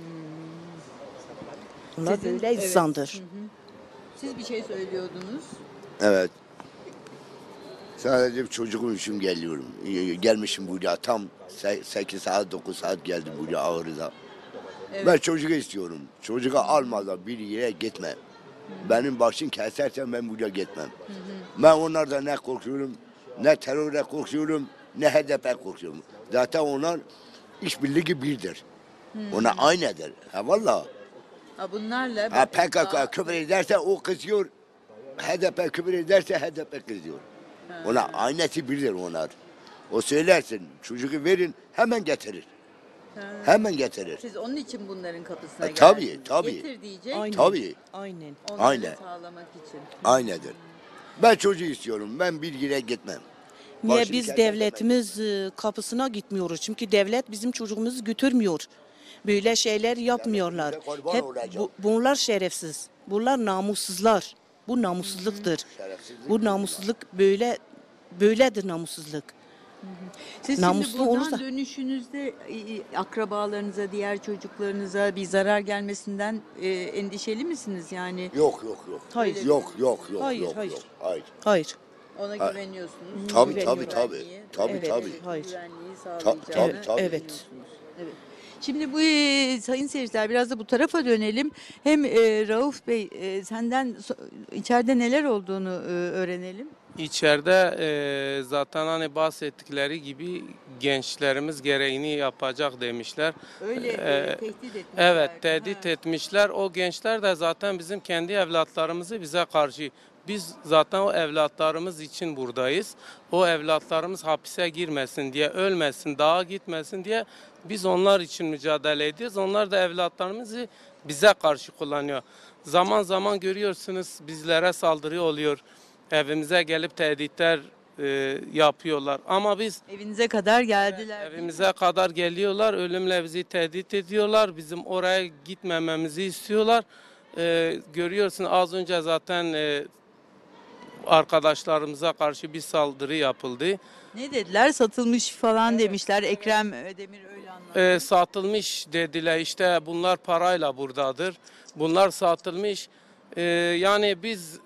Onlar böyle insandır. Siz bir şey söylüyordunuz. Evet. Sadece çocuğum için geliyorum. Gelmişim buraya tam 8 saat 9 saat geldim buraya Ağrı'da. Ben çocuğu istiyorum. Çocuğu almadan bir yere gitmem. Benim başım kesersen ben buraya gitmem. Ben onlardan ne korkuyorum, ne terörle korkuyorum, ne HDP korkuyorum. Zaten onlar işbirliği birdir. Ona aynıdır. Ha valla. Ha bunlarla Ha PKK küfür ederse o kızıyor. HDP küfür ederse HDP kızıyor. Ona aynısı birdir onlar. O söylersin çocuğu verin hemen getirir. Hemen getirir. Siz onun için bunların kapısına geldiniz. Tabii, tabii. Getir diyecek. Aynen. Tabii. Aynen. Onları Aynen. sağlamak için. Aynedir. Ben çocuğu istiyorum. Ben bir yere gitmem. Niye Başını biz kendine devletimiz kapısına gitmiyoruz? Çünkü devlet bizim çocuğumuzu götürmüyor. Böyle şeyler yapmıyorlar. bize kurban Hep olacak. bunlar şerefsiz. Bunlar namussuzlar. Bu namussuzluktur. Şerefsizlik Bu namussuzluk böyledir namussuzluk. Siz Namuslu şimdi buradan olursa- dönüşünüzde akrabalarınıza, diğer çocuklarınıza bir zarar gelmesinden endişeli misiniz? Yani Yok. Hayır. Yok. Hayır, yok, hayır. yok. Hayır. Hayır. ona güveniyorsunuz. Tabii, Güveniyorlar tabii. diye. Tabii, Evet, tabii. hayır. Güvenliği tabii, sağlayacağını tabii. Evet. düşünüyorsunuz. Evet. Şimdi bu sayın seyirciler biraz da bu tarafa dönelim. Hem Rauf Bey senden içeride neler olduğunu öğrenenelim. İçeride zaten hani bahsettikleri gibi gençlerimiz gereğini yapacak demişler. Öyle tehdit etmişler. Evet, tehdit Ha. etmişler. O gençler de zaten bizim kendi evlatlarımızı bize karşı. Biz zaten o evlatlarımız için buradayız. O evlatlarımız hapise girmesin diye, ölmesin, dağa gitmesin diye biz onlar için mücadele ediyoruz. Onlar da evlatlarımızı bize karşı kullanıyor. Zaman zaman görüyorsunuz bizlere saldırı oluyor. Evimize gelip tehditler yapıyorlar. Ama biz Evinize kadar geldiler. evimize kadar geliyorlar, ölümle bizi tehdit ediyorlar. Bizim oraya gitmememizi istiyorlar. Görüyorsun az önce zaten arkadaşlarımıza karşı bir saldırı yapıldı. Ne dediler? Satılmış falan demişler. Ekrem Demir öyle anlattı. Satılmış dediler, işte bunlar parayla buradadır. Bunlar satılmış. Yani biz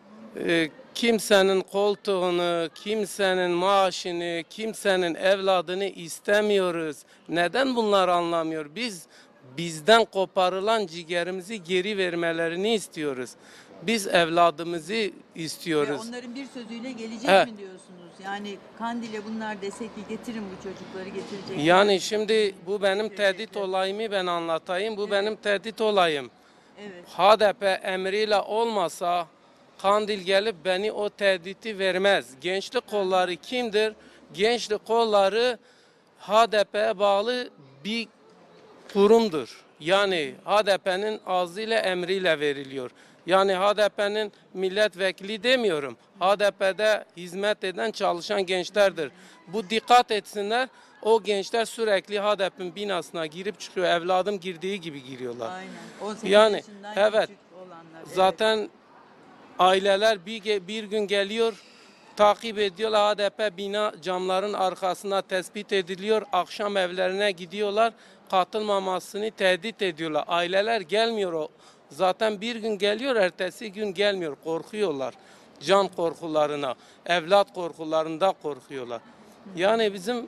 kimsenin koltuğunu, kimsenin maaşını, kimsenin evladını istemiyoruz. Neden bunlar anlamıyor? Bizden koparılan ciğerimizi geri vermelerini istiyoruz. Biz evladımızı Ve istiyoruz. onların bir sözüyle gelecek Evet. mi diyorsunuz? Yani Kandil'e bunlar desek ki getirin bu çocukları getirecek. Yani şimdi bu benim tehdit olayımı ben anlatayım. Bu benim tehdit olayım. Evet. HDP emriyle olmasa Kandil gelip beni o tehditi vermez. Gençlik kolları kimdir? Gençlik kolları HDP'ye bağlı bir kurumdur. Yani HDP'nin ağzıyla emriyle veriliyor. Yani HDP'nin milletvekili demiyorum. HDP'de hizmet eden çalışan gençlerdir. Bu dikkat etsinler. O gençler sürekli HDP'nin binasına girip çıkıyor. Evladım girdiği gibi giriyorlar. Aynen. 18 Yani, yaşından evet. küçük olanlar. Zaten aileler bir gün geliyor, takip ediyorlar. HDP bina camların arkasına tespit ediliyor. Akşam evlerine gidiyorlar. Katılmamasını tehdit ediyorlar. Aileler gelmiyor o. Zaten bir gün geliyor, ertesi gün gelmiyor. Korkuyorlar. Can korkularına, evlat korkularında korkuyorlar. Yani bizim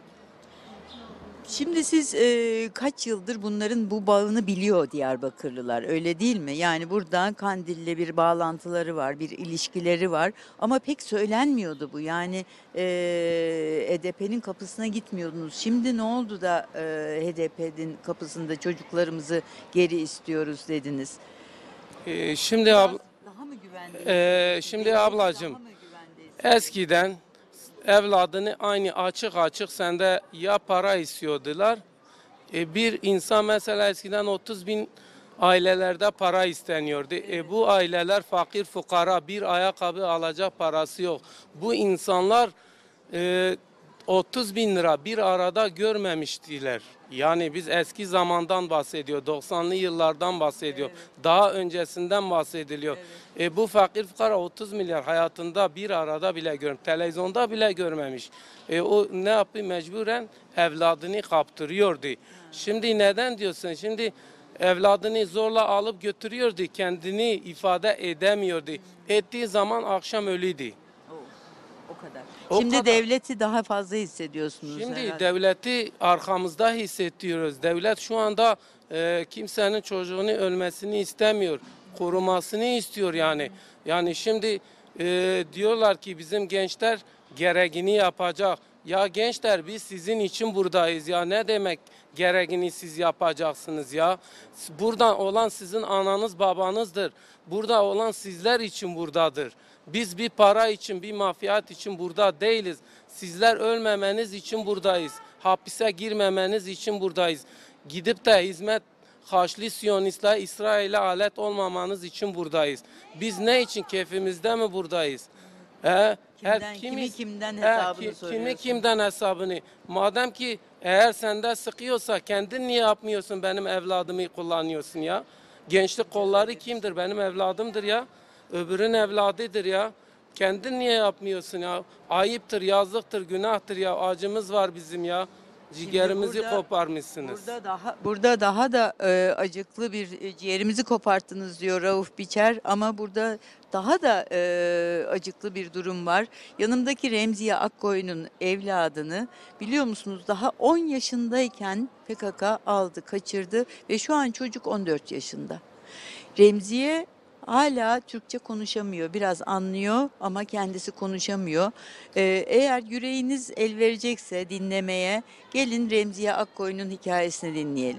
Şimdi siz kaç yıldır bunların bu bağını biliyor Diyarbakırlılar, öyle değil mi? Yani buradan Kandil'le bir bağlantıları var, bir ilişkileri var ama pek söylenmiyordu bu. Yani HDP'nin kapısına gitmiyordunuz. Şimdi ne oldu da HDP'nin kapısında çocuklarımızı geri istiyoruz dediniz? şimdi Daha mı güvende? şimdi ablacığım, Daha mı güvendeyiz? eskiden evladını aynı açık sende ya para istiyordular. Bir insan mesela eskiden 30 bin ailelerde para isteniyordu. Bu aileler fakir fukara, bir ayakkabı alacak parası yok. Bu insanlar 30 bin lira bir arada görmemiştiler. Yani biz eski zamandan bahsediyor, 90'lı yıllardan bahsediyor. Daha öncesinden bahsediliyor. Bu fakir fukara 30 milyar hayatında bir arada bile televizyonda bile görmemiş. O ne yapıyor? Mecburen evladını kaptırıyordu. Şimdi neden diyorsun? Şimdi evladını zorla alıp götürüyordu. Kendini ifade edemiyordu. Ettiği zaman akşam ölüydü. O kadar. O Şimdi kadar. devleti daha fazla hissediyorsunuz Şimdi herhalde. devleti arkamızda hissediyoruz. Devlet şu anda kimsenin çocuğunu ölmesini istemiyor. Korumasını istiyor yani. Yani şimdi diyorlar ki bizim gençler gereğini yapacak. Ya gençler biz sizin için buradayız ya. Ne demek gereğini siz yapacaksınız ya? Burada olan sizin ananız babanızdır. Burada olan sizler için buradadır. Biz bir para için, bir mafiyat için burada değiliz. Sizler ölmemeniz için buradayız. hapise girmemeniz için buradayız. Gidip de hizmet Haçlı Siyonistler İsrail'e alet olmamanız için buradayız. Biz ne için, keyfimizde mi buradayız? Kimi kimden hesabını soruyorsun? Kimi kimden hesabını? Madem ki eğer sende sıkıyorsa kendin niye yapmıyorsun, benim evladımı kullanıyorsun ya? Gençlik kolları kimdir? Benim evladımdır ya. Öbürün evladıdır ya. Kendin niye yapmıyorsun ya? Ayıptır, yazıktır, günahtır ya. Acımız var bizim ya. Ciğerimizi koparmışsınız. Burada daha da acıklı bir ciğerimizi koparttınız diyor Rauf Biçer, ama burada daha da acıklı bir durum var. Yanımdaki Remziye Akkoyun'un evladını biliyor musunuz, daha 10 yaşındayken PKK aldı, kaçırdı ve şu an çocuk 14 yaşında. Remziye hala Türkçe konuşamıyor, biraz anlıyor ama kendisi konuşamıyor. Eğer yüreğiniz el verecekse dinlemeye, gelin Remziye Akkoyun'un hikayesini dinleyelim.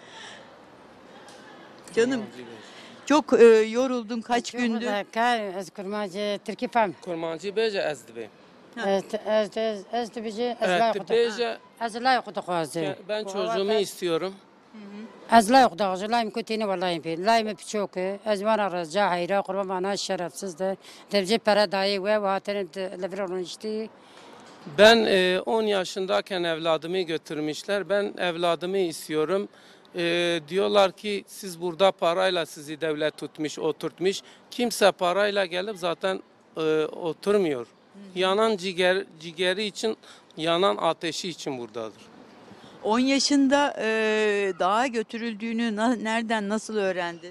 Canım, çok yoruldun, kaç gündür? Ez kurmancı Türkiye fam. Kurmancı beje ez dibe. Ez dibici ez layık kudu Ben çocuğumu istiyorum. Ez layık da layım kutini vallahi fi layım piçok ez bana raca hayra kurban bana şerefsiz de derece para dayı ve vatanın levrolun işte. Ben 10 yaşındayken evladımı götürmüşler. Ben evladımı istiyorum. Diyorlar ki siz burada parayla sizi devlet tutmuş, oturtmuş. Kimse parayla gelip zaten oturmuyor. Yanan ciğeri için, yanan ateşi için buradadır. 10 yaşında dağa götürüldüğünü nereden, nasıl öğrendin?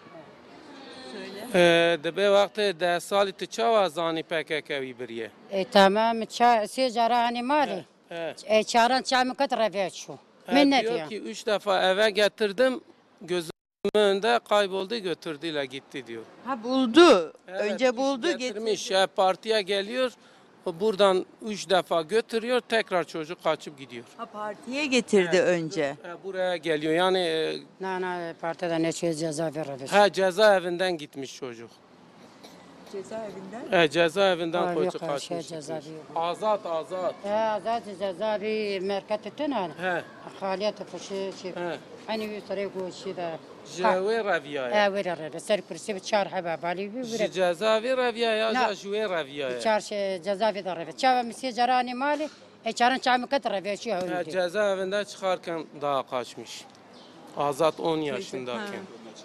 Söyle. De be vakti de sali çava zani PKK'yı biriye. Tamam se jarani mali. Çaran çamı kat rafet şu. Diyor ki 3 defa eve getirdim, gözümün önünde kayboldu, götürdüler gitti diyor. Ha, buldu. Evet, Önce buldu, getirmiş. Partiye geliyor, buradan 3 defa götürüyor, tekrar çocuk kaçıp gidiyor. Ha, partiye getirdi önce. Buraya geliyor yani. Na partiden ne ceza verir. Cezaevinden gitmiş çocuk. Cezaevinden? Cezaevinden çocuk şey kaçmış. Azat. Azat. Azat cezaevi merkezten al. Haliyat fışı hani bir tane koşu da. Jawe Raviya. Evet, ser kursi bir çar haba bali bir. Cezaevi Raviya ya Jawe Raviya. Çar cezaevi da Raviya. Çava misi jarani mali. Çarın çamı kat Raviya şu öyle. Cezaevinden çıkarken daha kaçmış. Azat 10 yaşındayken.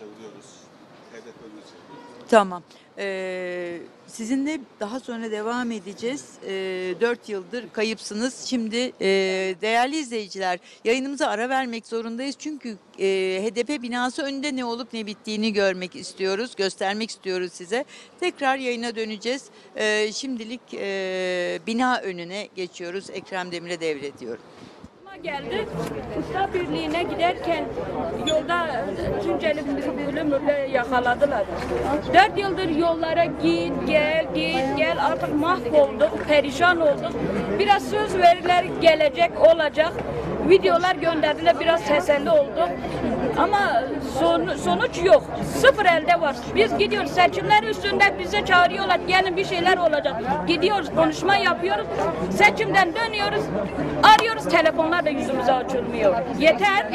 Tamam. Sizinle daha sonra devam edeceğiz. 4 yıldır kayıpsınız. Şimdi değerli izleyiciler, yayınımıza ara vermek zorundayız. Çünkü HDP binası önünde ne olup ne bittiğini görmek istiyoruz, göstermek istiyoruz size. Tekrar yayına döneceğiz. Şimdilik bina önüne geçiyoruz. Ekrem Demir'e devrediyorum. Geldi. Usta Birliği'ne giderken yolda Tunceli bölümüyle yakaladılar. 4 yıldır yollara git gel artık mahvolduk, perişan olduk. Biraz söz verirler gelecek olacak. Videolar gönderdiler, biraz teselli oldu. Ama sonuç yok. Sıfır elde var. Biz gidiyoruz seçimler üstünde bize çağırıyorlar. Gelin bir şeyler olacak. Gidiyoruz konuşma yapıyoruz. Seçimden dönüyoruz. Arıyoruz, telefonlar da yüzümüze açılmıyor. Yeter.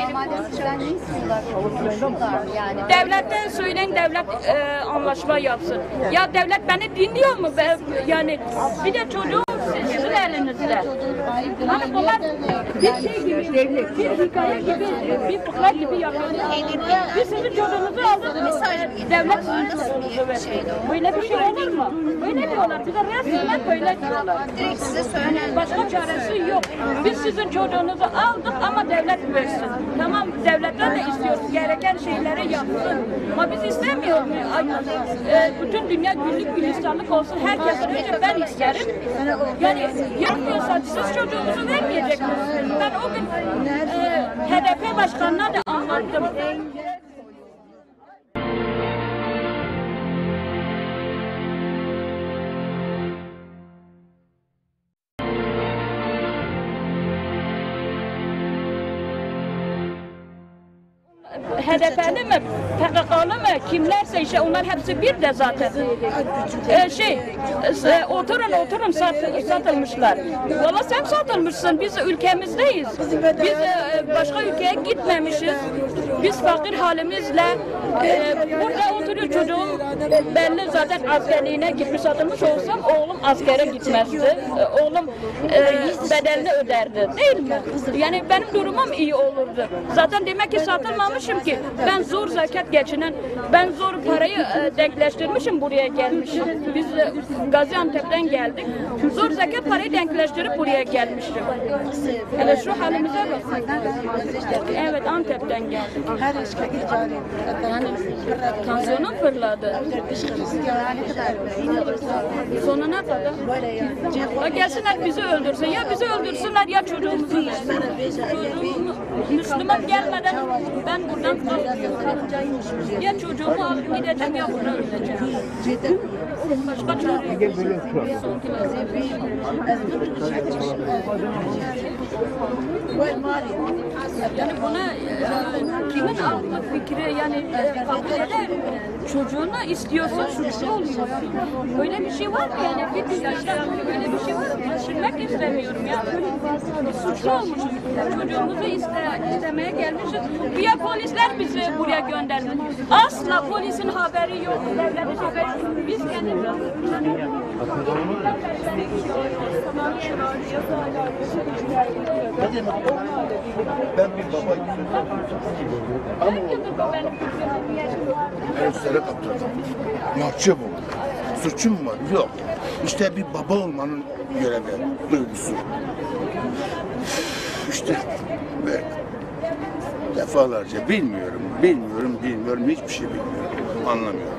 Devletten söyleyin, devlet anlaşma yapsın. Ya devlet beni dinliyor mu? Yani bir de çocuğum sizin elinizde. Hani bunlar bir şey gibi, bir hikaye gibi, bir fıkra gibi yapıyorlar. Biz sizin çocuğunuzu aldık, devlet sizin çocuğunuzu versin. Böyle bir şey olur mu? Böyle diyorlar, bize resmen böyle diyorlar. Başka çaresi yok. Biz sizin çocuğunuzu aldık ama devlet versin. Tamam, devletten de istiyoruz, gereken şeyleri yapsın. Ama biz istemiyoruz. Bütün dünya güllük gülistanlık olsun, herkesten önce ben isterim. Yani yapmıyorsa siz çocuğunuzu vermeyeceksiniz. Ben o gün HDP başkanına da anlattım. HDP'li mi, PKK'lı mı, kimlerse işte onlar hepsi bir de zaten. Oturun satılmışlar. Valla sen satılmışsın, biz ülkemizdeyiz. Biz başka ülkeye gitmemişiz. Biz fakir halimizle burada oturuyor çocuğum. Belli zaten askerliğine gitmiş satılmış olsam oğlum askere gitmezdi. Oğlum bedelini öderdi değil mi? Yani benim durumum iyi olurdu. Zaten demek ki satılmamışım ki. Ben zor zekat geçinen, ben zor parayı denkleştirmişim buraya gelmişim. Biz Gaziantep'ten geldik. Zor zekat parayı denkleştirip buraya gelmişim. Hele şu halimize bak. Evet Antep'ten geldik. Yani tansiyonum fırladı. Sonuna kadar. Ya gelsinler bizi öldürsün. Ya bizi öldürsünler ya çocuğumuzu. Müslüman gelmeden ben buradan kalkıyorum. Ya çocuğumu alıp gideceğim ya burada öleceğim. Başka çare yok. Yani buna kimin aklı fikri yani kabul eder çocuğunu istiyorsa suçlu oluyor. Böyle bir şey var mı yani? Bir yaşta böyle bir şey var mı? Yaşırmak istemiyorum ya. Suçlu olmuşuz. Çocuğumuzu istemeye gelmişiz. Ya polisler bizi buraya gönderdi. Asla polisin haberi yok. Devletin haberi yok. Biz kendimiz ben bir babayım. Ama Ersel'e kaptırdım. Mahcup oldum. Suçum var? Yok. İşte bir baba olmanın görevi, duygusu. İşte ve defalarca bilmiyorum, hiçbir şey bilmiyorum, anlamıyorum.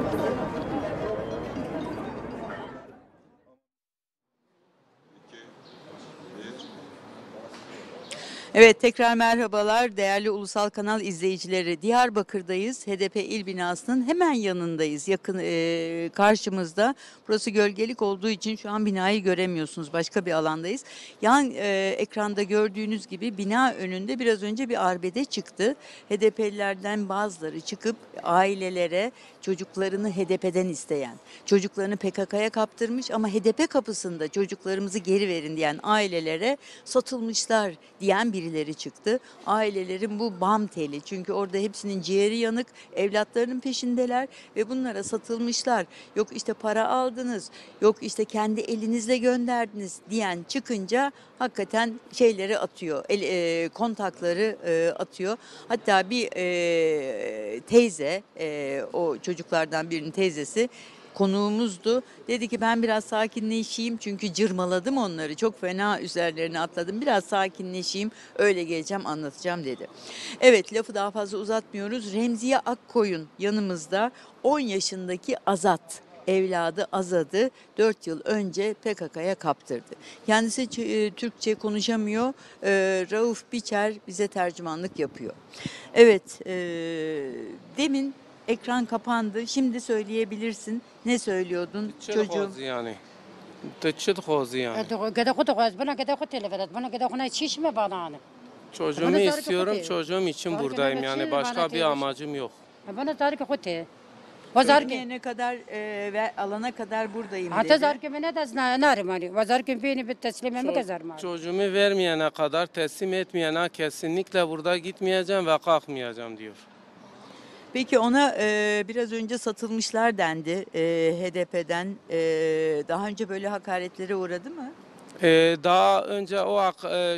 Evet, tekrar merhabalar değerli Ulusal Kanal izleyicileri. Diyarbakır'dayız. HDP il binasının hemen yanındayız. Yakın karşımızda. Burası gölgelik olduğu için şu an binayı göremiyorsunuz. Başka bir alandayız. Yan ekranda gördüğünüz gibi bina önünde biraz önce bir arbede çıktı. HDP'lilerden bazıları çıkıp ailelere çocuklarını HDP'den isteyen, çocuklarını PKK'ya kaptırmış ama HDP kapısında çocuklarımızı geri verin diyen ailelere satılmışlar diyen birileri çıktı. Ailelerin bu bam teli, çünkü orada hepsinin ciğeri yanık, evlatlarının peşindeler ve bunlara satılmışlar. Yok işte para aldınız, yok işte kendi elinizle gönderdiniz diyen çıkınca hakikaten şeyleri atıyor, kontakları atıyor. Hatta bir teyze, o çocuklardan birinin teyzesi konuğumuzdu. Dedi ki ben biraz sakinleşeyim çünkü cırmaladım onları. Çok fena üzerlerine atladım. Biraz sakinleşeyim öyle geleceğim anlatacağım dedi. Evet, lafı daha fazla uzatmıyoruz. Remziye Akkoyun yanımızda. 10 yaşındaki Azat, evladı Azad'ı 4 yıl önce PKK'ya kaptırdı. Kendisi Türkçe konuşamıyor. Rauf Biçer bize tercümanlık yapıyor. Evet, demin ekran kapandı. Şimdi söyleyebilirsin. Ne söylüyordun çocuğum? Yani. Tıçıt khozi yani. Çocuğumu istiyorum, çocuğum için buradayım yani başka bir amacım yok. Gelene kadar ve alana kadar buradayım dedi. Çocuğumu vermeyene kadar, teslim etmeyene kesinlikle burada gitmeyeceğim ve kalkmayacağım diyor. Peki ona biraz önce satılmışlar dendi HDP'den. Daha önce böyle hakaretlere uğradı mı? Daha önce o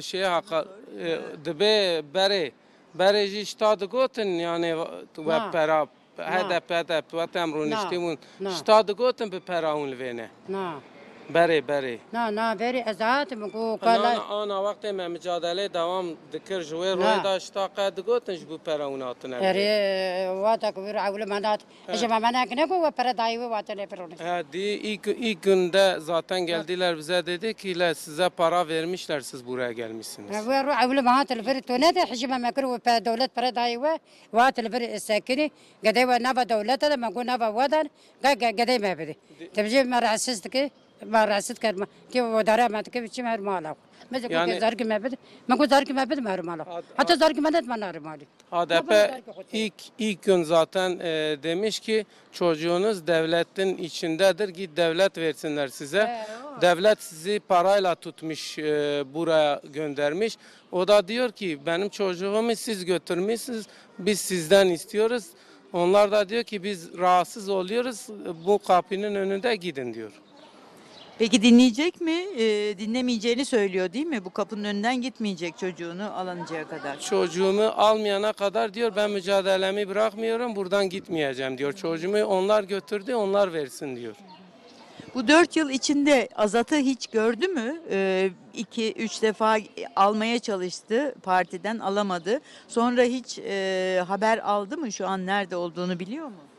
dibe bere jiştadı gotin yani ve pera HDP'de ve temrun iştimun jiştadı gotin bir pera unlvene. بری نه بری ازات مگو کالا آنا وقتی من مجادله دوام دکر جوی روی داشت تا قد گوتنش بو پروناتن اری وقتا کبیر اول منات اجما من نگو و پر دایو واتنه پرونه دی ilk günde zaten geldiler bize dedi ki size para vermişler siz buraya gelmişsiniz. و رو اول ما تلفر تونه ده حجما مکر و پر دولت پر دایو و تلفر ساکنی قدای و نبا دولت ده مگو نبا ودن قدای ما بده تبجي مراسست که Ben rahatsız karma. Ki o dara ben ki biçim her mala. Mesela Yani- yani, zargı mebed. Ben ko zargı mebed her mala. Hatta zargı mebed ben her mali. HDP ilk gün zaten demiş ki çocuğunuz devletin içindedir. Git devlet versinler size. Devlet sizi parayla tutmuş buraya göndermiş. O da diyor ki benim çocuğumu siz götürmüşsünüz. Biz sizden istiyoruz. Onlar da diyor ki biz rahatsız oluyoruz. Bu kapının önünde gidin diyor. Peki dinleyecek mi? Dinlemeyeceğini söylüyor değil mi? Bu kapının önünden gitmeyecek çocuğunu alıncaya kadar. Çocuğumu almayana kadar diyor ben mücadelemi bırakmıyorum buradan gitmeyeceğim diyor. Çocuğumu onlar götürdü onlar versin diyor. Bu 4 yıl içinde Azat'ı hiç gördü mü? 2-3 defa almaya çalıştı, partiden alamadı. Sonra hiç haber aldı mı? Şu an nerede olduğunu biliyor mu?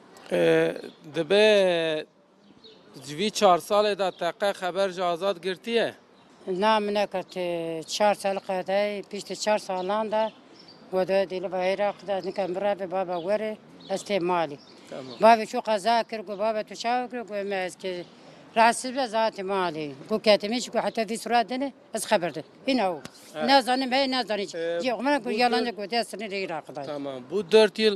Debe Cvi 4 साल da tek haber azad girtiye. Namine kat 4 saal kadar pişti 4 salan da o da dili bayrak da nikamra ve baba vere istemali. Tamam. Baba şu kaza kır ko baba tu şavkır ko mezki rahatsız ve zat mali. Ko katmış ko hatta fi suradene az haberdi. Hina o. Ne zanım ben ne zanım. Yok ko yalancı ko tesini değil arkadaş. Tamam. Bu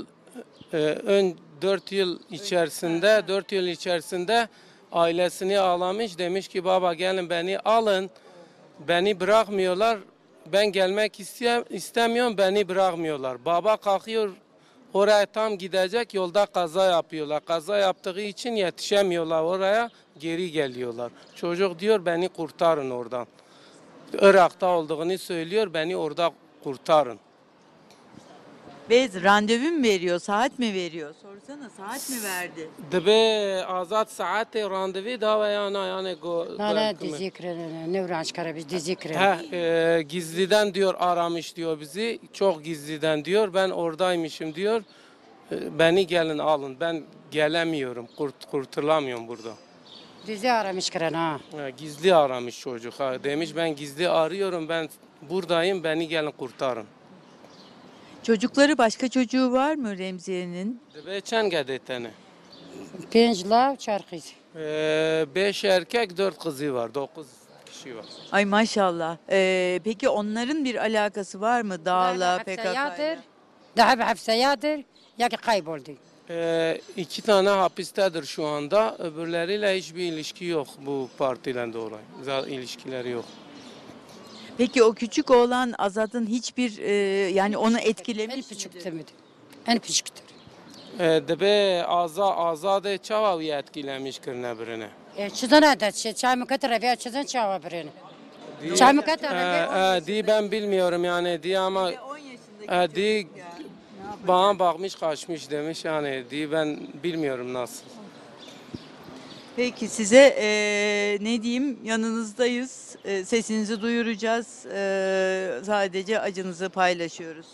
4 yıl içerisinde ailesini ağlamış demiş ki baba gelin beni alın. Beni bırakmıyorlar. Ben gelmek istemiyorum beni bırakmıyorlar. Baba kalkıyor oraya tam gidecek yolda kaza yapıyorlar. Kaza yaptığı için yetişemiyorlar oraya geri geliyorlar. Çocuk diyor beni kurtarın oradan. Irak'ta olduğunu söylüyor beni orada kurtarın. Ve randevu mu veriyor, saat mi veriyor? Sorsana saat mi verdi? Debe azat saate randevu da ve yani Hala dizikre nevran çıkara biz dizikre. Gizliden diyor aramış diyor bizi. Çok gizliden diyor. Ben oradaymışım diyor. Beni gelin alın. Ben gelemiyorum. Kurtulamıyorum burada. Dizi aramış kıran ha. Gizli aramış çocuk. Demiş ben gizli arıyorum. Ben buradayım. Beni gelin kurtarın. Çocukları başka çocuğu var mı Remziye'nin? Debe çen gedetene. 5 lav 4 kız. 5 erkek 4 kızı var. 9 kişi var. Ay maşallah. Peki onların bir alakası var mı? Dağla, PKK'yla? Daha bir hapseyadır. Ya ki kayboldu. 2 tane hapistedir şu anda. Öbürleriyle hiçbir ilişki yok bu partiden dolayı. İlişkileri yok. Peki o küçük oğlan Azat'ın hiçbir yani onu etkilemiş En mi? küçüktür müdür? En küçüktür. Debe azade çava etkilemiş kırne birine. Çizene de çayımı katara veya çizen çava birini. Çayımı katara Di ben bilmiyorum yani di ama di bana bakmış kaçmış demiş yani di ben bilmiyorum nasıl. Peki size ne diyeyim yanınızdayız. Sesinizi duyuracağız. Sadece acınızı paylaşıyoruz.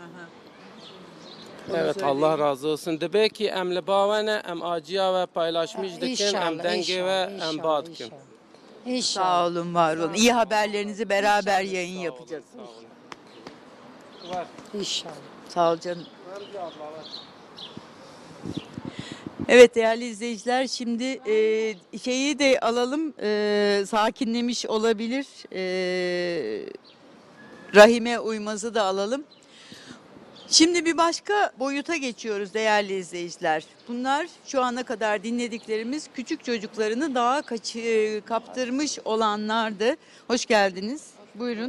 Evet Allah razı olsun. Debe ki emle bavane em acıya ve paylaşmış dikin em denge ve em badkin. Sağ olun, var olun. İyi haberlerinizi beraber yayın yapacağız. İnşallah. Sağ ol canım. Evet değerli izleyiciler şimdi şeyi de alalım sakinlemiş olabilir Rahime Uymaz'ı da alalım. Şimdi bir başka boyuta geçiyoruz değerli izleyiciler. Bunlar şu ana kadar dinlediklerimiz küçük çocuklarını dağa kaptırmış olanlardı. Hoş geldiniz. Buyurun.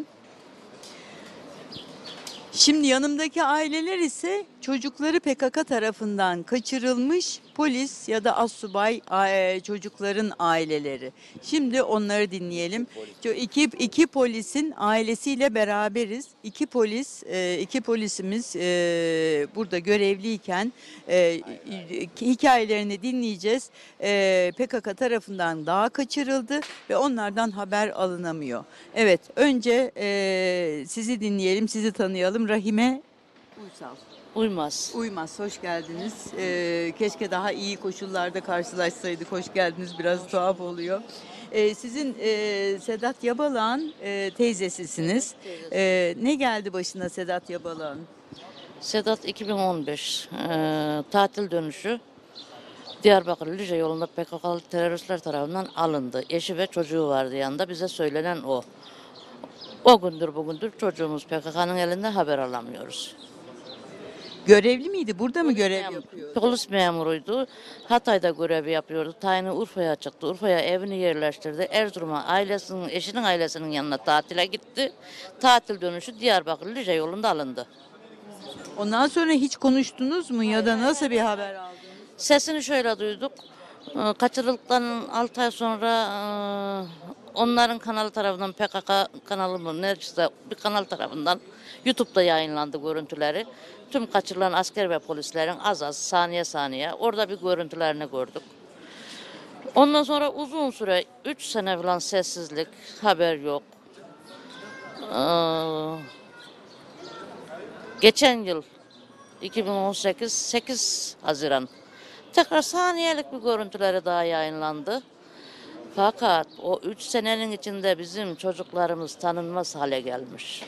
Şimdi yanımdaki aileler ise çocukları PKK tarafından kaçırılmış polis ya da astsubay çocukların aileleri. Şimdi onları dinleyelim. İki polisin ailesiyle beraberiz. İki polisimiz burada görevliyken hikayelerini dinleyeceğiz. PKK tarafından dağa kaçırıldı ve onlardan haber alınamıyor. Evet, önce sizi dinleyelim, sizi tanıyalım. Rahime Uysal. Uymaz, hoş geldiniz. Keşke daha iyi koşullarda karşılaşsaydık. Hoş geldiniz, biraz tuhaf oluyor. Sizin Sedat Yabalak'ın teyzesisiniz. Ne geldi başına Sedat Yabalak'ın? Sedat 2015 tatil dönüşü Diyarbakır Lice yolunda PKK'lı teröristler tarafından alındı. Eşi ve çocuğu vardı yanında. Bize söylenen o. O gündür bugündür çocuğumuz PKK'nın elinde, haber alamıyoruz. Görevli miydi? Burada mı görev yapıyor? Polis memuruydu. Hatay'da görevi yapıyordu. Tayini Urfa'ya çıktı. Urfa'ya evini yerleştirdi. Erzurum'a ailesinin, eşinin ailesinin yanına tatile gitti. Tatil dönüşü Diyarbakır Lice yolunda alındı. Ondan sonra hiç konuştunuz mu ya da nasıl bir haber aldınız? Sesini şöyle duyduk. Kaçırıldıktan 6 ay sonra onların kanalı tarafından, PKK kanalı mı neyse bir kanal tarafından YouTube'da yayınlandı görüntüleri. Tüm kaçırılan asker ve polislerin az az saniye saniye orada bir görüntülerini gördük. Ondan sonra uzun süre 3 sene falan sessizlik, haber yok. Geçen yıl 2018 8 Haziran tekrar saniyelik bir görüntüleri daha yayınlandı. Fakat o 3 senenin içinde bizim çocuklarımız tanınmaz hale gelmiş.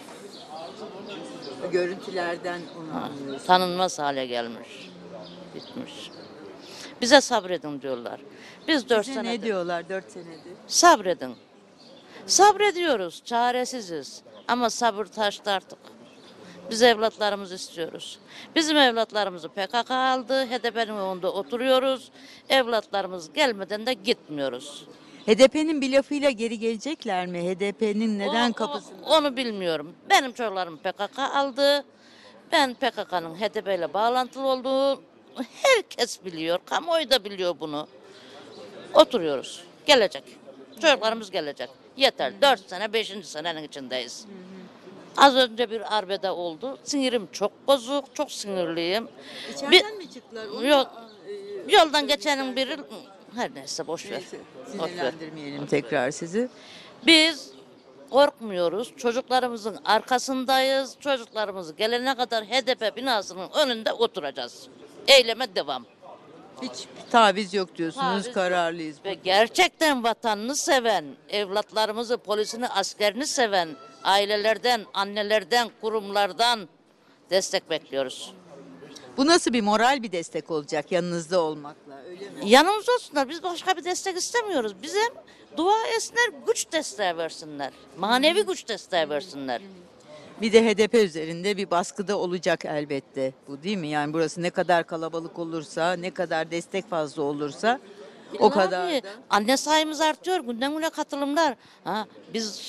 Görüntülerden onu anlıyorsunuz. Tanınmaz hale gelmiş. Bitmiş. Bize sabredin diyorlar. Biz 4 Size ne senedir diyorlar 4 senedir? sabredin. Sabrediyoruz, çaresiziz. Ama sabır taştı artık. Biz evlatlarımızı istiyoruz. Bizim evlatlarımızı PKK aldı. HDP'nin önünde oturuyoruz. Evlatlarımız gelmeden de gitmiyoruz. HDP'nin bir lafıyla geri gelecekler mi? HDP'nin neden kapısında? Onu bilmiyorum. Benim çocuklarım PKK aldı. Ben PKK'nın HDP ile bağlantılı olduğu herkes biliyor. Kamuoyu da biliyor bunu. Oturuyoruz. Gelecek. Çocuklarımız gelecek. Yeter. 4 sene 5. senenin içindeyiz. Az önce bir arbede oldu. Sinirim çok bozuk. Çok sinirliyim. İçeriden mi çıktılar? Onu Yok. da, Yoldan geçenin biri her neyse boş ver. Neyse, Boş ver. sinirlendirmeyelim tekrar sizi. Biz korkmuyoruz. Çocuklarımızın arkasındayız. Çocuklarımız gelene kadar HDP binasının önünde oturacağız. Eyleme devam. Hiç taviz yok diyorsunuz, Taviz yok. kararlıyız. Ve gerçekten vatanını seven, evlatlarımızı, polisini, askerini seven ailelerden, annelerden, kurumlardan destek bekliyoruz. Bu nasıl bir moral bir destek olacak yanınızda olmakla, öyle mi? Yanımızda olsunlar. Biz başka bir destek istemiyoruz. Bize dua etsinler, güç desteği versinler. Manevi güç desteği versinler. Bir de HDP üzerinde bir baskıda olacak elbette bu, değil mi? Yani burası ne kadar kalabalık olursa, ne kadar destek fazla olursa o kadar Abi, da. anne sayımız artıyor. Günden güne katılımlar. Ha, biz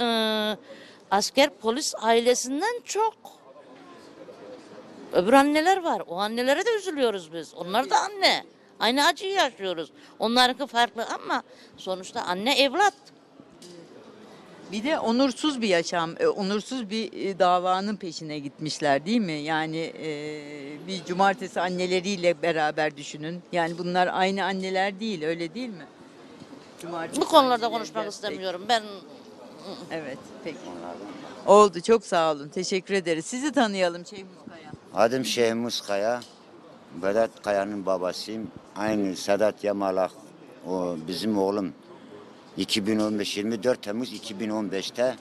asker polis ailesinden çok öbür anneler var. O annelere de üzülüyoruz biz. Onlar da anne. Aynı acıyı yaşıyoruz. Onlarınki farklı ama sonuçta anne evlat. Bir de onursuz bir yaşam, onursuz bir davanın peşine gitmişler, değil mi? Yani bir cumartesi anneleriyle beraber düşünün. Yani bunlar aynı anneler değil, öyle değil mi? Cumartesi Bu konularda anneleri konuşmak destek. istemiyorum. Ben Evet, peki. Oldu, çok sağ olun. Teşekkür ederiz. Sizi tanıyalım Şeyh Muskaya. Adım Şeyh Muskaya. Vedat Kaya'nın babasıyım. Aynı Sedat Yamalak, o bizim oğlum. 24 Temmuz 2015'te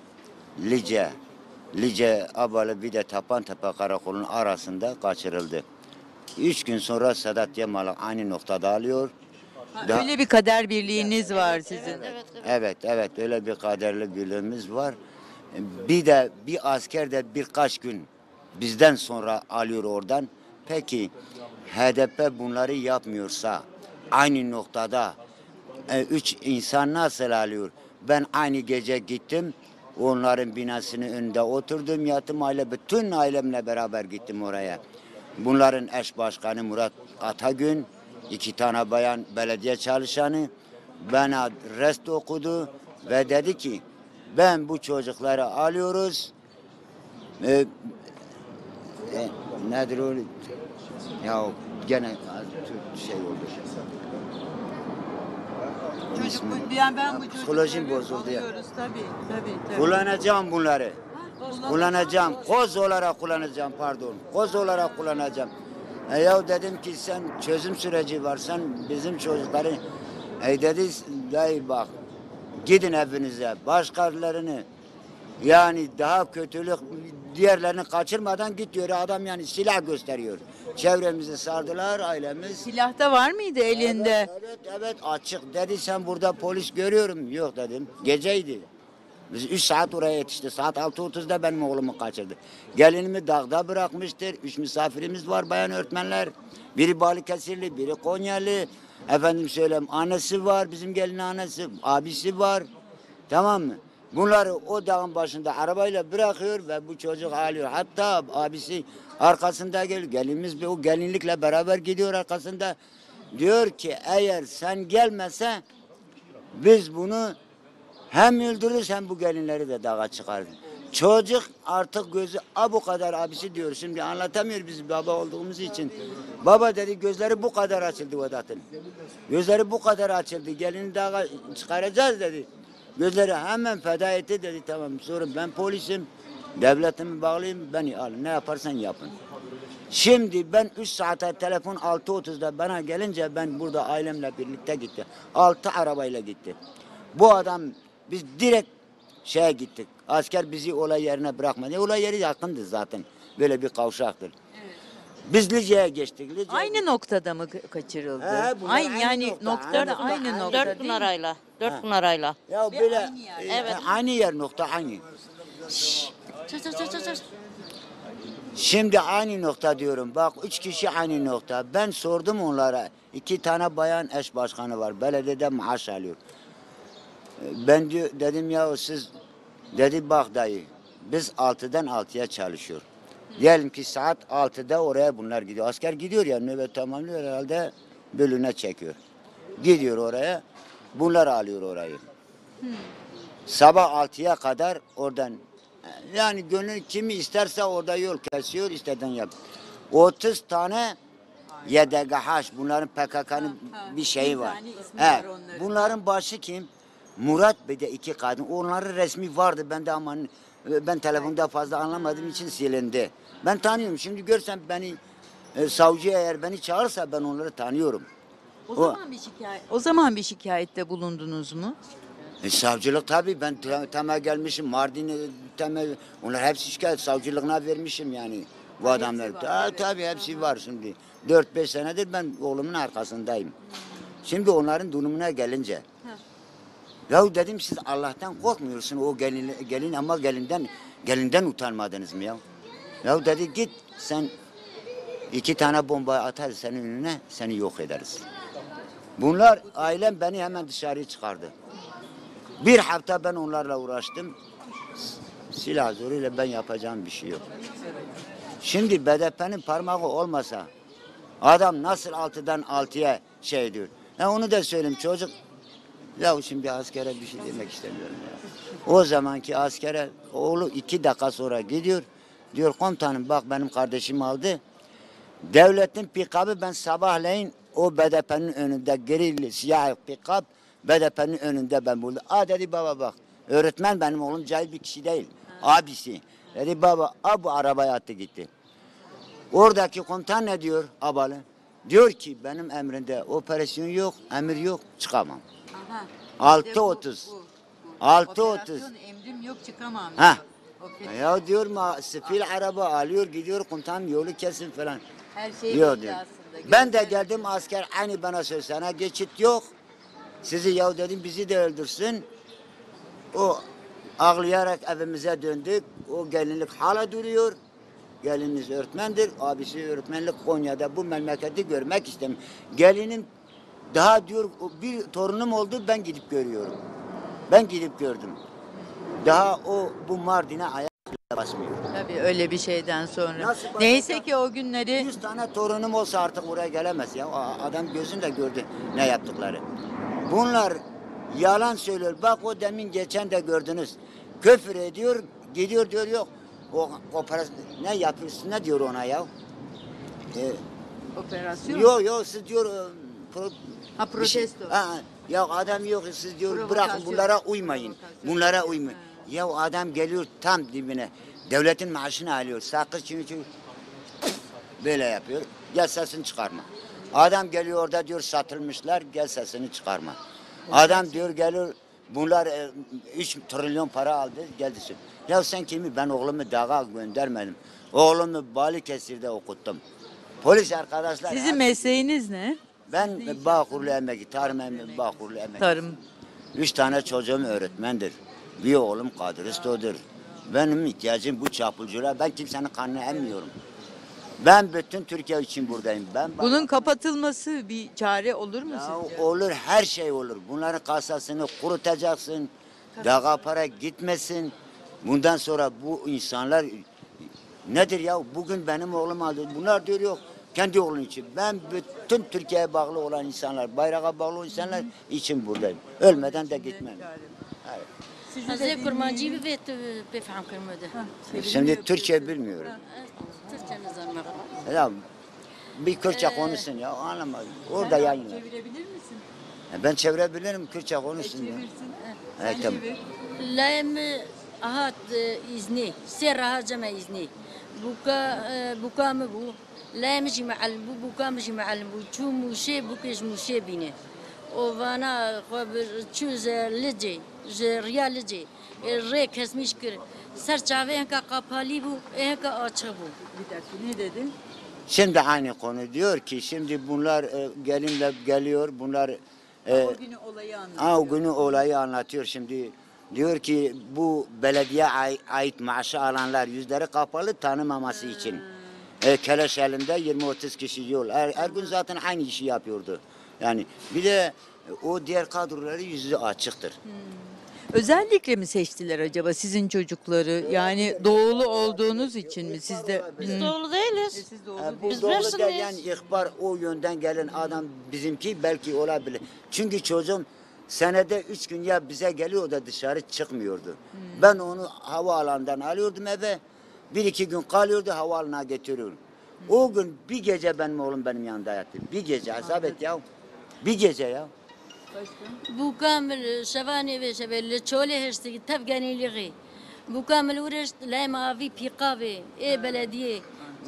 Lice Abalı bir de Tapantepe Karakolu'nun arasında kaçırıldı. 3 gün sonra Sedat Yamalak aynı noktada alıyor. Öyle bir kader birliğiniz var sizin. Evet öyle bir kaderli birliğimiz var. Bir de bir asker de birkaç gün bizden sonra alıyor oradan. Peki HDP bunları yapmıyorsa aynı noktada 3 insan nasıl alıyor? Ben aynı gece gittim. Onların binasının önünde oturdum, yattım, bütün ailemle beraber gittim oraya. Bunların eş başkanı Murat Atagün, 2 tane bayan belediye çalışanı bana rest okudu ve dedi ki ben bu çocukları alıyoruz. Nedir o? Ya gene şey oldu. Ben bu Psikolojim bozuldu ya. Tabii. Kullanacağım bunları. Kullanacağım. Koz olarak kullanacağım, pardon. Koz olarak kullanacağım. Ya dedim ki sen çözüm süreci var. Sen bizim çocukları dedi dayı bak gidin evinize. Başkalarını yani daha kötülük diğerlerini kaçırmadan git diyor adam, yani silah gösteriyor. Çevremizi sardılar ailemiz. Silah da var mıydı elinde? Evet açık. Dedi sen burada polis görüyorum. Yok dedim. Geceydi. Biz 3 saat oraya yetişti. Saat 6.30'da benim oğlumu kaçırdı. Gelinimi dağda bırakmıştır. 3 misafirimiz var bayan öğretmenler. Biri Balıkesirli, biri Konyalı. Efendim söyleyeyim annesi var. Bizim gelin annesi, abisi var. Tamam mı? Bunları o dağın başında arabayla bırakıyor ve bu çocuk ağlıyor. Hatta abisi arkasında geliyor. Gelinimiz o gelinlikle beraber gidiyor arkasında. Diyor ki eğer sen gelmese biz bunu hem öldürürüz hem bu gelinleri de dağa çıkarırız. Çocuk artık gözü bu kadar abisi diyor. Şimdi anlatamıyor biz baba olduğumuz için. Baba dedi gözleri bu kadar açıldı Vedat'ın. Gözleri bu kadar açıldı. Gelini dağa çıkaracağız dedi. Gözleri hemen feda etti dedi tamam sorun ben polisim. Devletimi bağlayayım beni alın ne yaparsan yapın. Şimdi ben 3 saate telefon 6.30'da bana gelince ben burada ailemle birlikte gitti. 6 arabayla gitti. Bu adam biz direkt şeye gittik. Asker bizi olay yerine bırakmadı. Olay yeri yakındı zaten. Böyle bir kavşaktır. Biz Lice'ye geçtik. Aynı noktada mı kaçırıldı? Bunlar Aynı yani noktada Dört- aynı nokta 4 gün değil mi? arayla. 4 gün arayla. Ya böyle aynı yer. Evet. aynı yer nokta aynı. Çıt çıt çıt çıt çıt. Şimdi aynı nokta diyorum. Bak 3 kişi aynı nokta. Ben sordum onlara. 2 tane bayan eş başkanı var. Belediyede maaş alıyor. Ben dedim ya siz dedi bak dayı biz 6'dan 6'ya çalışıyor. Diyelim ki saat 6'da oraya bunlar gidiyor. Asker gidiyor ya nöbet tamamlıyor herhalde bölüne çekiyor. Gidiyor oraya. Bunlar alıyor orayı. Sabah 6'ya kadar oradan yani gönül kimi isterse orada yol kesiyor isteden yap. 30 tane YDGH bunların PKK'nın bir şeyi var. He, bunların başı kim? Murat Bey de 2 kadın. Onların resmi vardı. Ben de aman ben telefonda fazla anlamadığım için silindi. Ben tanıyorum. Şimdi görsem beni savcı eğer beni çağırsa ben onları tanıyorum. O zaman bir şikayette bulundunuz mu? Savcılık tabii ben temel gelmişim Mardin'e temel onlar hepsi şikayet savcılığına vermişim yani bu adamlar. Tabii hepsi var şimdi. 4-5 senedir ben oğlumun arkasındayım. Şimdi onların durumuna gelince ya dedim siz Allah'tan korkmuyorsun o gelin ama gelinden utanmadınız mı ya? Ya dedi git sen 2 tane bomba atar senin önüne seni yok ederiz. Bunlar ailem beni hemen dışarıya çıkardı. Bir hafta ben onlarla uğraştım. Silah zoruyla ben yapacağım bir şey yok. Şimdi BDP'nin parmağı olmasa adam nasıl 6'dan 6'ya şey diyor. Onu da söyleyeyim çocuk. Ya şimdi askere bir şey demek istemiyorum ya. O zamanki askere oğlu 2 dakika sonra gidiyor. Diyor komutanım bak benim kardeşim aldı. Devletin pikabı ben sabahleyin o BDP'nin önünde grili siyah pikap BDP'nin önünde ben buldum. Dedi baba bak öğretmen benim oğlum cahil bir kişi değil. Abisi. Dedi baba bu arabaya attı gitti. Oradaki komutan ne diyor abalı? Diyor ki benim emrinde operasyon yok, emir yok, çıkamam. 6.30. 6.30. Emrim yok çıkamam. Ha. Ya diyor sivil araba alıyor gidiyor komutan yolu kesin falan. Her şey diyor. aslında. Ben de geldim asker aynı bana söylesene geçit yok. Sizi ya dedim bizi de öldürsün. O ağlayarak evimize döndük. O gelinlik hala duruyor. Gelininiz öğretmendir. Abisi öğretmenlik Konya'da bu memleketi görmek istemiyor. Gelinim daha diyor bir torunum oldu ben gidip görüyorum. Ben gidip gördüm. Daha bu Mardin'e ayak basmıyor. Tabii öyle bir şeyden sonra. Nasıl Neyse ki o günleri 100 tane torunum olsa artık oraya gelemez ya. Adam gözünde gördü ne yaptıkları. Bunlar yalan söylüyor. Bak o demin geçen de gördünüz. Küfür ediyor, gidiyor diyor yok. O operasyon ne yapıyorsun ne diyor ona ya? operasyon. Yok siz diyor protesto. Ya adam yok siz diyor bırakın bunlara uymayın. Bunlara uymayın. Ya adam geliyor tam dibine. Devletin maaşını alıyor. Sakız çünkü böyle yapıyor. Gel sesini çıkarma. Adam geliyor orada diyor satılmışlar gel sesini çıkarma. Adam diyor geliyor bunlar 3 trilyon para aldı geldi. Ya sen kimi ben oğlumu dağa göndermedim. Oğlumu Balıkesir'de okuttum. Polis arkadaşlar. Sizin mesleğiniz ne? Ben Bağkurlu emekli, tarım emekli, Bağkurlu emekli. Tarım. 3 tane çocuğum öğretmendir. Bir oğlum kadristodur. Benim ihtiyacım bu çapulcular. Ben kimsenin kanını emmiyorum. Ben bütün Türkiye için buradayım. Bunun kapatılması bir çare olur mu Ya sizce? olur, her şey olur. Bunların kasasını kurutacaksın. Dağa para gitmesin. Bundan sonra bu insanlar nedir ya? Bugün benim oğlum aldı. Bunlar diyor yok. Kendi oğlun için. Ben bütün Türkiye'ye bağlı olan insanlar, bayrağa bağlı olan insanlar için buradayım. Ölmeden de gitmem. از کرمانجی بفت بفهم کرمده. Şimdi Türkçe bilmiyorum. Türkçe nizam. Ya bir Kürtçe konuşsun ya anlamadım. Orada yayınlar. Çevirebilir misin? Ben çevirebilirim Kürtçe konuşsun ya. Evet tamam. Laim ahat izni, serraha cema izni. Buka mı bu? Laim ji معلم bu, buka mı ji معلم bu? Çu muşe, bukeş muşe bine. O bana çöz lece, riya lece. Re kesmiş kır. Serçave enka kapalı bu, enka açık bu. Bir dakika ne dedin? Şimdi aynı konu diyor ki şimdi bunlar gelinle geliyor bunlar O günü olayı anlatıyor. o günü olayı anlatıyor şimdi. Diyor ki bu belediye ait maaşı alanlar yüzleri kapalı tanımaması için. Keleş elinde 20-30 kişi yol. Her gün zaten aynı işi yapıyordu. Yani bir de o diğer kadroları yüzü açıktır. Özellikle mi seçtiler acaba sizin çocukları? Yani doğulu olduğunuz için mi? Siz de Biz doğulu değiliz. siz doğulu Bu Biz doğru versiniz. değil yani ihbar o yönden gelen adam bizimki belki olabilir. Çünkü çocuğum senede 3 gün ya bize geliyor da dışarı çıkmıyordu. Ben onu havaalanından alıyordum eve. 1-2 gün kalıyordu havaalanına getiriyorum. O gün bir gece benim oğlum benim yanında yattı. Bir gece hesap et ya. Bir gece ya. Bu kamil şevani ve şevelle çole hersti tevganiliği. Bu kamil uğraştı laim avi pikavi belediye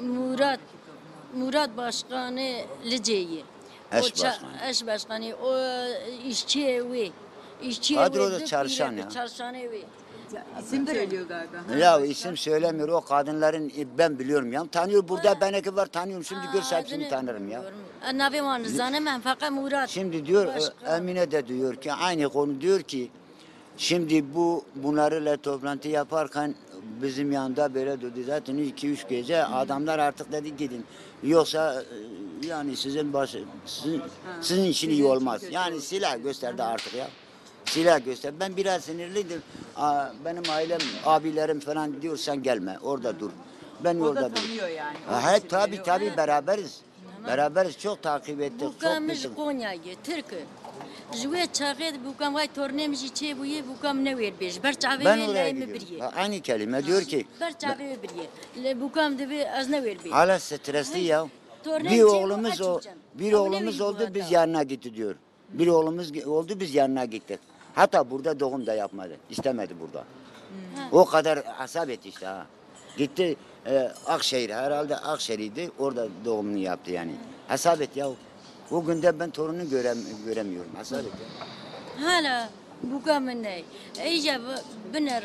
Murat Başkanı Liceyi. Eş başkanı. Eş başkanı o işçi evi. İşçi Kadroda evi, çalışan ya. Çalışan evi. isim söylüyor galiba. Ya isim söylemiyor o kadınların ben biliyorum ya. Tanıyor burada beneki var tanıyorum şimdi görse hepsini tanırım ya. Navi var zanem fakat Murat. Şimdi diyor Emine de diyor ki aynı konu diyor ki şimdi bunlarla toplantı yaparken bizim yanında böyle dedi zaten 2-3 gece adamlar artık dedi gidin. Yoksa yani sizin için iyi olmaz. Yani silah gösterdi artık ya. Silah göster. Ben biraz sinirliydim. Benim ailem, abilerim falan diyor sen gelme orada dur. Ben O orada da dur. tanıyor yani. Ha, tabii beraberiz. Beraberiz çok takip ettik. Bu Çok kamış bildim. Konya'yı, Türk'ü. Jüve çağırdı bu kam vay tornemci çe buye bu kam ne ver beş. Berçave Ben ve oraya layme gidiyorum. biriye. Aynı kelime diyor ki Berçave ve biriye. Le bu kam de az ne ver beş. hala stresli ya. Tornem Bir çe oğlumuz bu o, açacağım. bir Ama ne oğlumuz bileyim oldu bu biz hata. yanına gitti diyor. Bir oğlumuz oldu biz yanına gittik. Hatta burada doğum da yapmadı. İstemedi burada. O kadar hasap etti işte ha. Gitti Akşehir herhalde Akşehir'iydi. Orada doğumunu yaptı yani. Hasap et ya. O günde ben torunu göremiyorum. Hasap et ya. Hala bu kam ne? İyice biner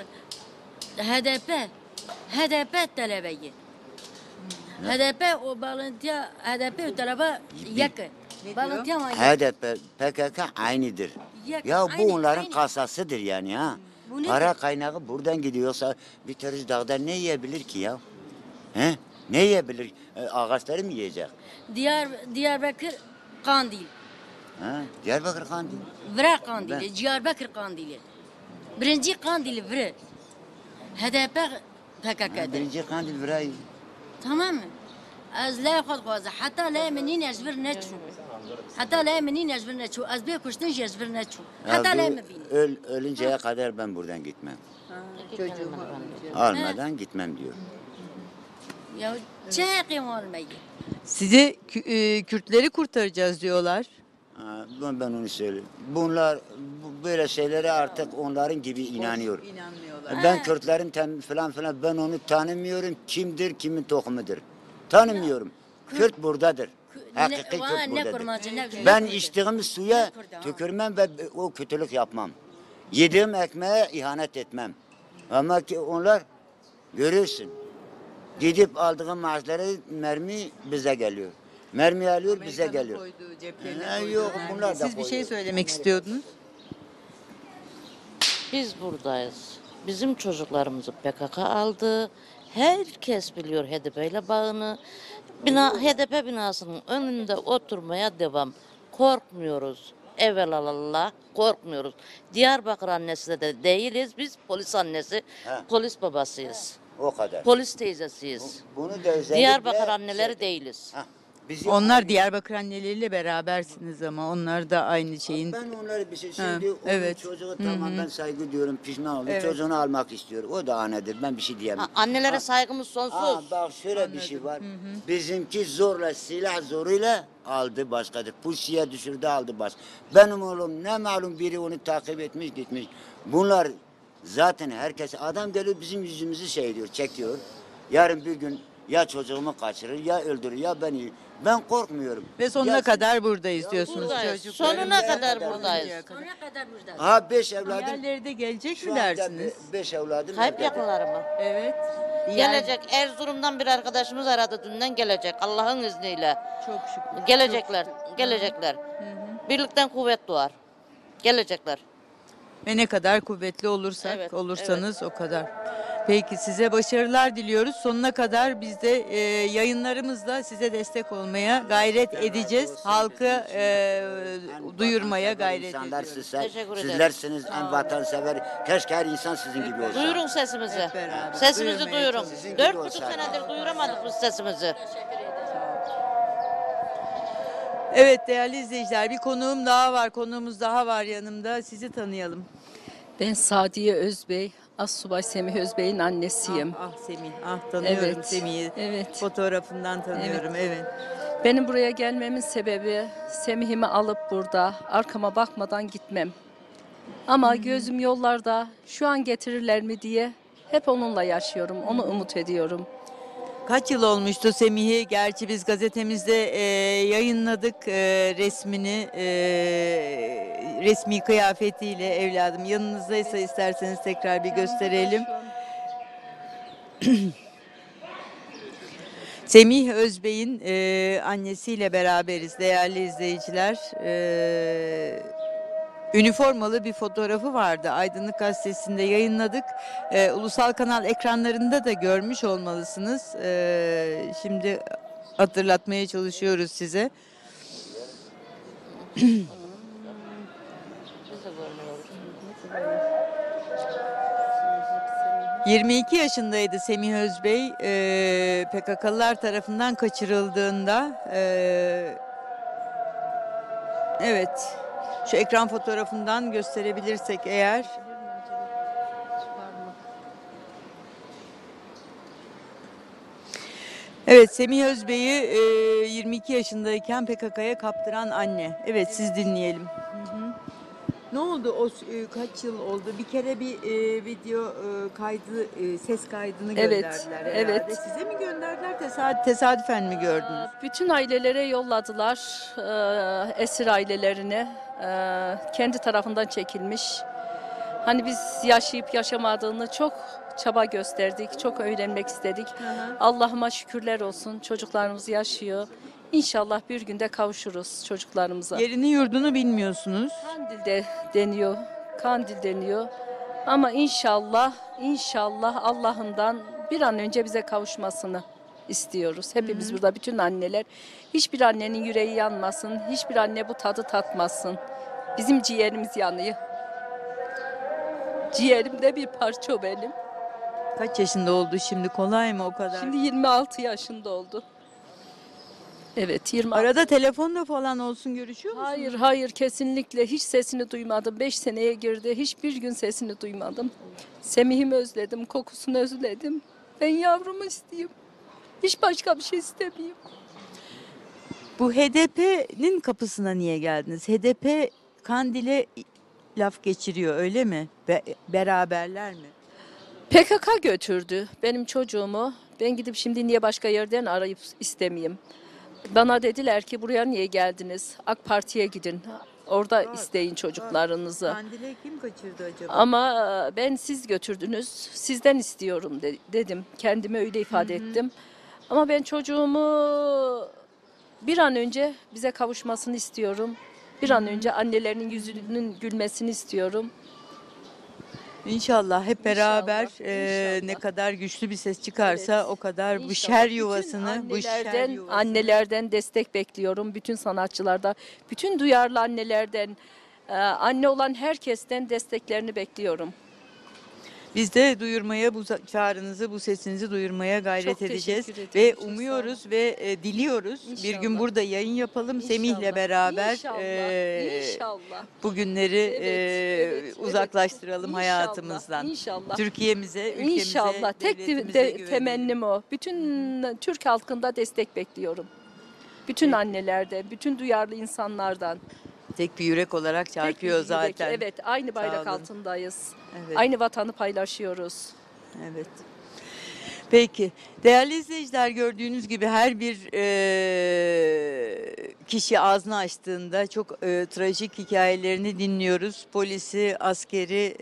HDP talebeyi. HDP o bağlantıya HDP o talebe yakın. Bağlantıya mı? HDP, PKK aynıdır. Ya bu aynı, onların aynı. kasasıdır yani ha. Bu nedir? Para kaynağı buradan gidiyorsa bir terörist dağda ne yiyebilir ki ya? He? Ne yiyebilir? Ağaçları mı yiyecek? Diyarbakır Kandil. Ha? Diyarbakır Kandil. Vira Kandili, Diyarbakır Kandili. Birinci Kandili vira. HDP PKK'dır. Birinci Kandil virayı. Tamam mı? Az la خود خوازه حتی لا منین اجبر نچو حتی لا منین اجبر نچو از بیا کشتن اجبر نچو حتی لا مبین Ölünceye kadar ben buradan gitmem. Çocuğumu Almadan gitmem diyor. ya çekim olmayı. Sizi Kürtleri kurtaracağız diyorlar. Ha, ben onu söyleyeyim. Bunlar böyle şeylere artık onların gibi inanıyor. İnanmıyorlar. Ben Kürtlerin falan ben onu tanımıyorum. Kimdir, kimin tohumudur. Tanımıyorum. Kürt buradadır. Hakiki Kürt Ne buradadır. kurmacı ne Ben içtiğim suya tükürmem ve o kötülük yapmam. Yediğim ekmeğe ihanet etmem. Ama ki onlar görürsün. Gidip aldığı maaşları mermi bize geliyor. Mermi alıyor bize geliyor. Koyduğu, ceplerine Ha, koyduğu yok, mermi. bunlar da Siz bir şey koyuyor. söylemek istiyordunuz. Biz buradayız. Bizim çocuklarımızı PKK aldı. Herkes biliyor HDP ile bağını. HDP binasının önünde oturmaya devam. Korkmuyoruz. Evvelallah korkmuyoruz. Diyarbakır annesi de değiliz. Biz polis annesi, polis babasıyız. O kadar. Polis teyzesiyiz. Bunu da özellikle Diyarbakır anneleri değiliz. Onlar Diyarbakır anneleriyle berabersiniz ama onlar da aynı şeyin. Ben onları bir şey Ha, şimdi onun evet. çocuğu Hı tamam hı. ben saygı diyorum pişman oldu. Evet. Çocuğunu almak istiyor. O da annedir. Ben bir şey diyemem. Annelere saygımız sonsuz. Bak şöyle bir şey var. Bizimki zorla silah zoruyla aldı başkadır. Pusuya düşürdü aldı baş. Benim oğlum ne malum biri onu takip etmiş gitmiş. Bunlar zaten herkes adam geliyor bizim yüzümüzü şey diyor çekiyor. Yarın bir gün ya çocuğumu kaçırır ya öldürür ya beni. Ben korkmuyorum. Ve sonuna Ya- kadar buradayız diyorsunuz Buradayız. çocukların. Sonuna kadar buradayız. Sonuna kadar burada. Ha 5 evladım. Diğerleri de gelecek Şu mi anda dersiniz? 5 evladım. Kayıp evde. yakınları mı? Evet. Gelecek. Erzurum'dan bir arkadaşımız aradı dünden gelecek. Allah'ın izniyle. Çok şükür. Gelecekler. Gelecekler. Birlikten kuvvet doğar. Gelecekler. Ve ne kadar kuvvetli olursak, Evet, olursanız o kadar. Peki size başarılar diliyoruz. Sonuna kadar biz de yayınlarımızla size destek olmaya gayret edeceğiz. Halkı duyurmaya gayret İnsanlar ediyoruz. sizlersiniz en vatansever. Keşke her insan sizin gibi olsa. Duyurun sesimizi. Hep beraber Sesimizi duyurmaya duyurun. çalışıyoruz. Sizin gibi 4,5 olsaydı. senedir duyuramadık biz sesimizi. Evet değerli izleyiciler, bir konuğum daha var. Konuğumuz daha var yanımda. Sizi tanıyalım. Ben Sadiye Özbey, Assubay Semih Özbey'in annesiyim. Ah Semih, tanıyorum Evet, Semih'i. evet. Fotoğrafından tanıyorum, evet. Benim buraya gelmemin sebebi Semih'imi alıp burada arkama bakmadan gitmem. Ama gözüm yollarda şu an getirirler mi diye hep onunla yaşıyorum, onu umut ediyorum. Kaç yıl olmuştu Semih'i? Gerçi biz gazetemizde yayınladık resmini, resmi kıyafetiyle evladım. Yanınızdaysa isterseniz tekrar bir gösterelim. Semih Özbey'in annesiyle beraberiz değerli izleyiciler. Üniformalı bir fotoğrafı vardı. Aydınlık Gazetesi'nde yayınladık. Ulusal kanal ekranlarında da görmüş olmalısınız. Şimdi hatırlatmaya çalışıyoruz size. 22 yaşındaydı Semih Özbey. PKK'lılar tarafından kaçırıldığında. Evet. Şu ekran fotoğrafından gösterebilirsek eğer. Evet, Semih Özbey'i 22 yaşındayken PKK'ya kaptıran anne. Evet, siz dinleyelim. Ne oldu o kaç yıl oldu? Bir kere bir video kaydı, ses kaydını Evet, gönderdiler herhalde. evet. Size mi gönderdiler, tesadüfen mi gördünüz? Bütün ailelere yolladılar, esir ailelerine. Kendi tarafından çekilmiş. Hani biz yaşayıp yaşamadığını çok çaba gösterdik, çok öğrenmek istedik. Allah'ıma şükürler olsun, çocuklarımız yaşıyor. İnşallah bir günde kavuşuruz çocuklarımıza. Yerini yurdunu bilmiyorsunuz. Kandil'de deniyor, Kandil deniyor. Ama inşallah Allah'ından bir an önce bize kavuşmasını istiyoruz. Hepimiz burada, bütün anneler. Hiçbir annenin yüreği yanmasın, hiçbir anne bu tadı tatmasın. Bizim ciğerimiz yanıyor. Ciğerimde bir parça o benim. Kaç yaşında oldu şimdi, kolay mı o kadar? Şimdi 26 yaşında oldu. Evet, 26. Arada telefonda falan olsun görüşüyor musunuz? Hayır kesinlikle hiç sesini duymadım. 5 seneye girdi, hiçbir gün sesini duymadım. Semih'imi özledim, kokusunu özledim. Ben yavrumu isteyeyim. Hiç başka bir şey istemeyeyim. Bu HDP'nin kapısına niye geldiniz? HDP Kandil'e laf geçiriyor öyle mi? Beraberler mi? PKK götürdü benim çocuğumu. Ben gidip şimdi niye başka yerden arayıp istemeyeyim. Bana dediler ki buraya niye geldiniz? AK Parti'ye gidin. Orada isteyin çocuklarınızı. Kandil'e kim kaçırdı acaba? Ama ben siz götürdünüz. Sizden istiyorum dedim. Kendime öyle ifade ettim. Ama ben çocuğumu bir an önce bize kavuşmasını istiyorum. Bir an önce annelerinin yüzünün gülmesini istiyorum. İnşallah hep beraber İnşallah. ne kadar güçlü bir ses çıkarsa Evet. o kadar bu İnşallah. şer Bütün yuvasını, bu şer yuvasını. annelerden destek bekliyorum. Bütün sanatçılarda, bütün duyarlı annelerden, anne olan herkesten desteklerini bekliyorum. Biz de duyurmaya, bu çağrınızı, bu sesinizi duyurmaya gayret Çok edeceğiz. teşekkür Ve ederim, çok sağ umuyoruz ve diliyoruz bir gün İnşallah. burada yayın yapalım Semih'le İnşallah. beraber. İnşallah. İnşallah. Bu günleri Evet, uzaklaştıralım İnşallah, hayatımızdan. İnşallah. Türkiye'mize, ülkemize, İnşallah. Tek devletimize güvenelim. temennim o. Bütün Türk halkında destek bekliyorum. Bütün annelerden, bütün duyarlı insanlardan. Tek bir yürek olarak Tek çarpıyor bir yürek. zaten. Evet, aynı Sağ bayrak olun. altındayız. Evet. Aynı vatanı paylaşıyoruz. Evet. Peki. Değerli izleyiciler, gördüğünüz gibi her bir kişi ağzını açtığında çok trajik hikayelerini dinliyoruz. Polisi, askeri,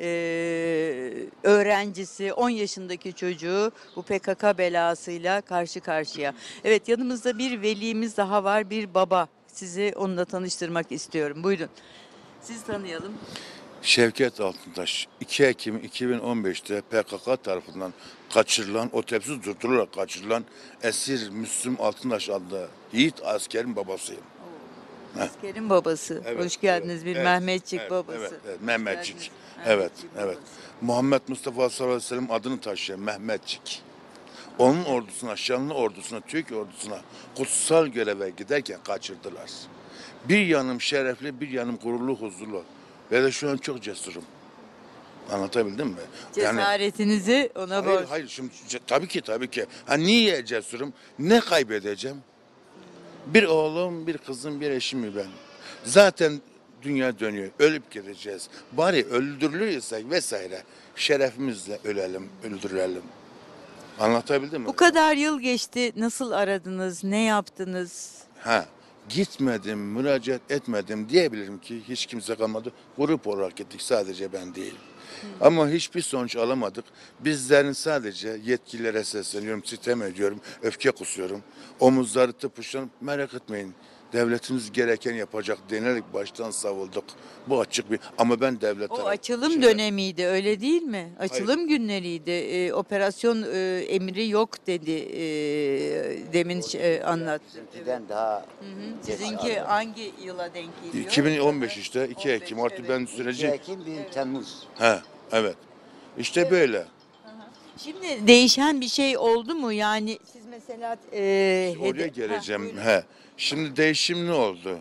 öğrencisi, 10 yaşındaki çocuğu bu PKK belasıyla karşı karşıya. Evet, yanımızda bir velimiz daha var, bir baba. Sizi onunla tanıştırmak istiyorum. Buyurun. Sizi tanıyalım. Şevket Altıntaş 2 Ekim 2015'te PKK tarafından kaçırılan, otobüsü durdurularak kaçırılan esir Müslüm Altıntaş adlı yiğit askerin babasıyım. Askerin babası. Evet, Hoş geldiniz. evet, bir evet, Mehmetçik evet, babası. Evet, evet, Mehmetçik. geldiniz. Evet, Mehmetçik evet. babası. Muhammed Mustafa sallallahu aleyhi ve sellem adını taşıyan Mehmetçik. Onun ordusuna, şanlı ordusuna, Türk ordusuna kutsal göreve giderken kaçırdılar. Bir yanım şerefli, bir yanım gururlu, huzurlu. Ve de şu an çok cesurum. Anlatabildim mi? Cesaretinizi ona Hayır, borç. hayır. Şimdi, tabii ki. Ha, niye cesurum? Ne kaybedeceğim? Bir oğlum, bir kızım, bir eşim ben. Zaten dünya dönüyor. Ölüp gideceğiz. Bari öldürülürsek vesaire şerefimizle ölelim, öldürülelim. Anlatabildim mi? Bu kadar yıl geçti. Nasıl aradınız? Ne yaptınız? Ha, gitmedim, müracaat etmedim diyebilirim ki hiç kimse kalmadı. Grup olarak gittik, sadece ben değil. Ama hiçbir sonuç alamadık. Bizlerin sadece yetkililere sesleniyorum, sitem ediyorum, öfke kusuyorum. Omuzları tıpışlanıp merak etmeyin. Devletimiz gereken yapacak denerek baştan savulduk. Bu açık bir, ama ben devlet O tarafı- açılım dönemiydi, öyle değil mi? Açılım günleriydi. Operasyon emri yok dedi. Demin anlattı. Bizimkiden daha Sizinki hangi yıla denk geliyor? 2015 işte 2 Ekim artık ben 2 süreci. Ekim 1 Temmuz. He, evet. İşte böyle. Şimdi değişen bir şey oldu mu? Yani siz mesela Oraya geleceğim. Şimdi değişim ne oldu?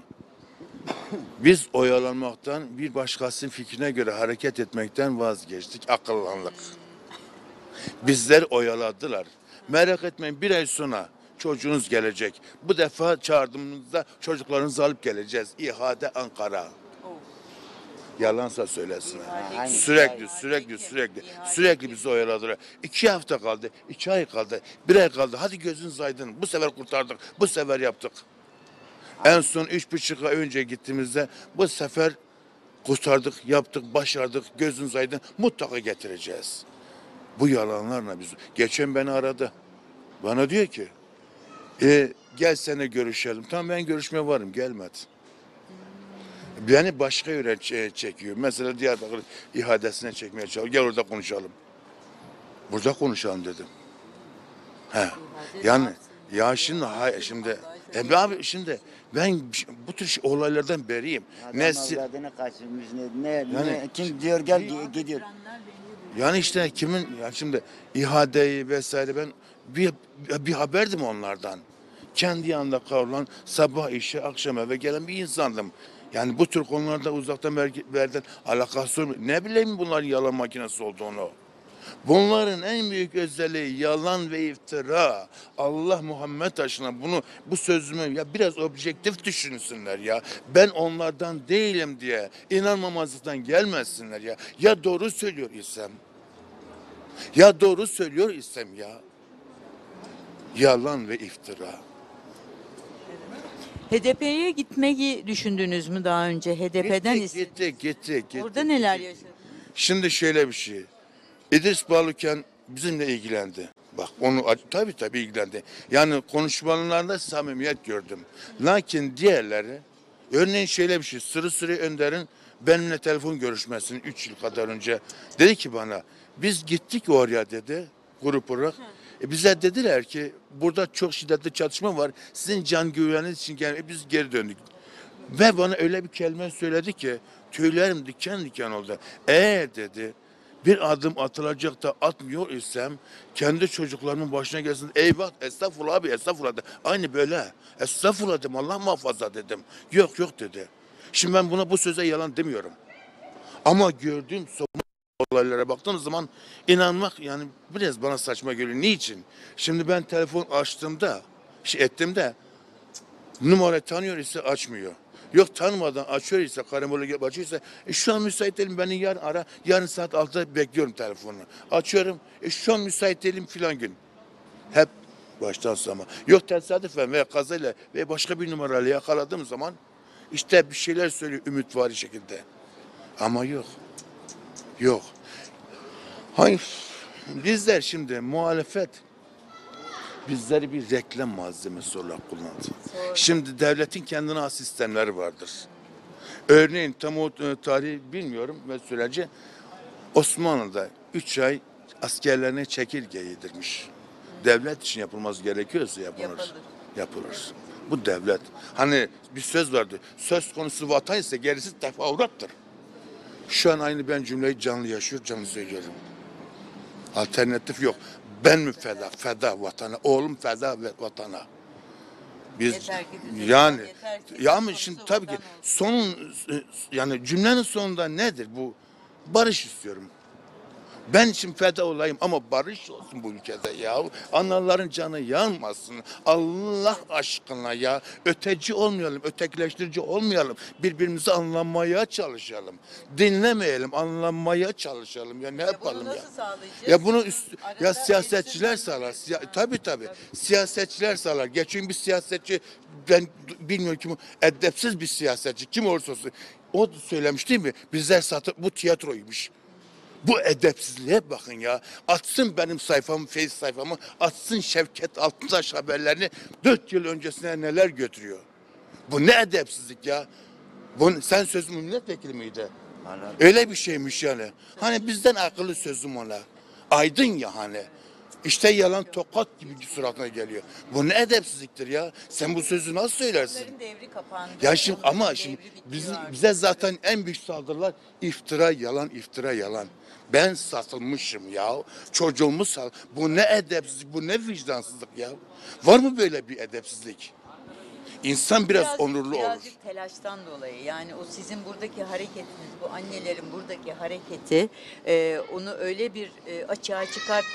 Biz oyalanmaktan, bir başkasının fikrine göre hareket etmekten vazgeçtik. Akıllandık. Bizler oyaladılar. Merak etmeyin, bir ay sonra çocuğunuz gelecek. Bu defa çağırdığımızda çocuklarınızı alıp geleceğiz. İhade Ankara. Yalansa söylesin. Sürekli bizi oyaladılar. 2 hafta kaldı, 2 ay kaldı, 1 ay kaldı. Hadi gözünüz aydın. Bu sefer kurtardık, bu sefer yaptık. En son 3,5 ay önce gittiğimizde bu sefer kurtardık, yaptık, başardık. Gözünüz aydın, mutlaka getireceğiz. Bu yalanlarla biz. Geçen beni aradı. Bana diyor ki, gel seninle görüşelim. Tamam, ben görüşmeye varım, gelmedi. Beni başka yere çekiyor. Mesela Diyarbakır ihadesine çekmeye çalışıyor. Gel orada konuşalım. Burada konuşalım dedim. Yani ya şimdi abi şimdi ben bu tür olaylardan beriyim. Adam avradını kaçırmış. Kim diyor gel gidiyor. Yani işte kimin şimdi ihadeyi vesaire ben bir haberdim onlardan. Kendi yanında kavrulan, sabah işe akşam eve gelen bir insandım. Yani bu tür konularda uzaktan verden alakası olmuyor. Ne bileyim bunların yalan makinesi olduğunu. Bunların en büyük özelliği yalan ve iftira. Allah Muhammed aşkına bu sözümü ya biraz objektif düşünsünler ya. Ben onlardan değilim diye inanmamazlıktan gelmesinler ya. Ya doğru söylüyor isem. Ya doğru söylüyor isem ya. Yalan ve iftira. HDP'ye gitmeyi düşündünüz mü daha önce? HDP'den Gittik. Orada neler yaşadınız? Şimdi şöyle bir şey. İdris Baluken bizimle ilgilendi. Bak onu tabii ilgilendi. Yani konuşmalarında samimiyet gördüm. Lakin diğerleri, örneğin şöyle bir şey. Sırı Önder'in benimle telefon görüşmesini 3 yıl kadar önce dedi ki bana, biz gittik oraya dedi grup olarak. Bize dediler ki burada çok şiddetli çatışma var. Sizin can güveniniz için biz geri döndük. Ve bana öyle bir kelime söyledi ki tüylerim diken diken oldu. Dedi bir adım atılacak da atmıyor isem kendi çocuklarımın başına gelsin. Eyvah estağfurullah abi estağfurullah. Aynı böyle. Estağfurullah dedim, Allah muhafaza dedim. Yok dedi. Şimdi ben bu söze yalan demiyorum. Ama gördüğüm olaylara baktığınız zaman inanmak yani biraz bana saçma geliyor. Niçin? Şimdi ben telefon açtığımda, ettiğimde numara tanıyor ise açmıyor. Yok tanımadan açıyor ise, karamolu gelip açıyorsa şu an müsait değilim, beni yarın ara, yarın saat 6'da bekliyorum telefonunu. Açıyorum, şu an müsait değilim filan gün. Hep baştan sona. Yok tesadüfen veya kazayla veya başka bir numarayla yakaladığım zaman işte bir şeyler söylüyor ümitvari şekilde. Ama yok. Hayır. Bizler şimdi muhalefet bizleri bir reklam malzemesi olarak kullandı. Şimdi devletin kendine has sistemleri vardır. Örneğin tam o tarihi bilmiyorum ve süreci Osmanlı'da 3 ay askerlerine çekirge yedirmiş. Devlet için yapılması gerekiyorsa yapılır. Bu devlet. Hani bir söz vardı. Söz konusu vatan ise gerisi tefavurattır. Şu an aynı ben cümleyi canlı yaşıyor, canlı söylüyorum. Alternatif yok. Ben mi feda vatana, oğlum feda vatana. Biz yani şimdi tabii ki yani cümlenin sonunda nedir bu? Barış istiyorum. Ben için feda olayım ama barış olsun bu ülkede ya. Anaların canı yanmasın. Allah aşkına ya. Öteci olmayalım, ötekileştirici olmayalım. Birbirimizi anlamaya çalışalım. Dinlemeyelim, anlamaya çalışalım. Ya ne yapalım bunu ya? nasıl sağlayacağız? Ya bunu siyasetçiler sağlar. Tabii. Siyasetçiler sağlar. Geçen bir siyasetçi, ben bilmiyorum kim, edepsiz bir siyasetçi kim olursa olsun. O söylemiş değil mi? Bizler bu tiyatroymuş. Bu edepsizliğe bakın ya. Atsın benim sayfamı, Face sayfamı, atsın Şevket Altıntaş haberlerini 4 yıl öncesine neler götürüyor. Bu ne edepsizlik ya. Sen sözüm milletvekili miydi? Öyle bir şeymiş yani. Hani bizden akıllı sözüm ona. Aydın ya hani. İşte yalan tokat gibi suratına geliyor. Bu ne edepsizliktir ya. Sen bu sözü nasıl söylersin? Devri kapandı. Ya şimdi bize zaten en büyük saldırılar iftira yalan. Ben satılmışım ya. Çocuğumu bu ne edepsizlik, bu ne vicdansızlık ya. Var mı böyle bir edepsizlik? İnsan biraz onurlu olur. Birazcık telaştan dolayı yani o sizin buradaki hareketiniz, bu annelerin buradaki hareketi onu öyle bir açığa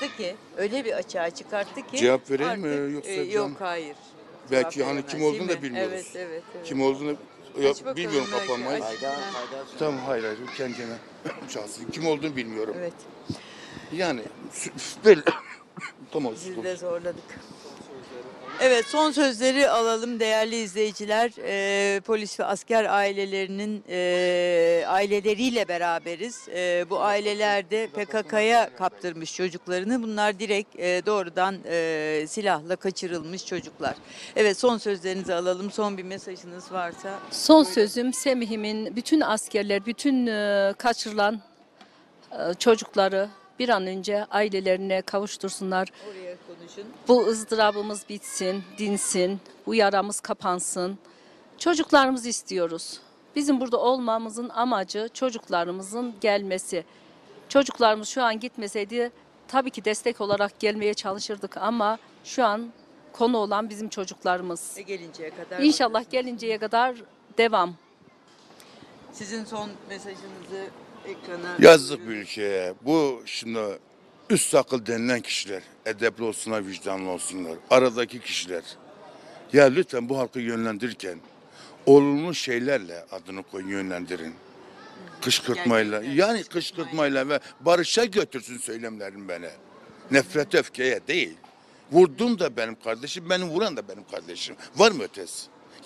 çıkarttı ki. Cevap vereyim artık, mi yoksa yok hayır. Belki Cevap hani kim veremez, olduğunu değil da mi? bilmiyoruz. Evet. Kim olduğunu bakalım bilmiyorum belki. kapanmayı. Hayda. Tamam hayır kendine şahsi. Kim olduğunu bilmiyorum. Evet. Yani böyle tamam. Sizi de zorladık. Evet, son sözleri alalım değerli izleyiciler. Polis ve asker ailelerinin aileleriyle beraberiz. Bu aileler de PKK'ya kaptırmış çocuklarını. Bunlar direkt doğrudan silahla kaçırılmış çocuklar. Evet, son sözlerinizi alalım. Son bir mesajınız varsa. Son sözüm Semih'imin bütün askerler, bütün kaçırılan çocukları bir an önce ailelerine kavuştursunlar. Oraya konuşun. Bu ızdırabımız bitsin, dinsin, bu yaramız kapansın. Çocuklarımızı istiyoruz. Bizim burada olmamızın amacı çocuklarımızın gelmesi. Çocuklarımız şu an gitmeseydi tabii ki destek olarak gelmeye çalışırdık ama şu an konu olan bizim çocuklarımız. Gelinceye kadar. İnşallah gelinceye kadar devam. Sizin son mesajınızı ekrana... Yazık bir ülkeye. Bu şimdi üst akıl denilen kişiler, edepli olsunlar, vicdanlı olsunlar. Aradaki kişiler. Ya lütfen bu halkı yönlendirirken olumlu şeylerle adını koyun, yönlendirin. Kışkırtmayla, yani kışkırtmayla ve barışa götürsün söylemlerin beni. Nefret öfkeye değil. Vurdun da benim kardeşim, beni vuran da benim kardeşim. Var mı ötesi?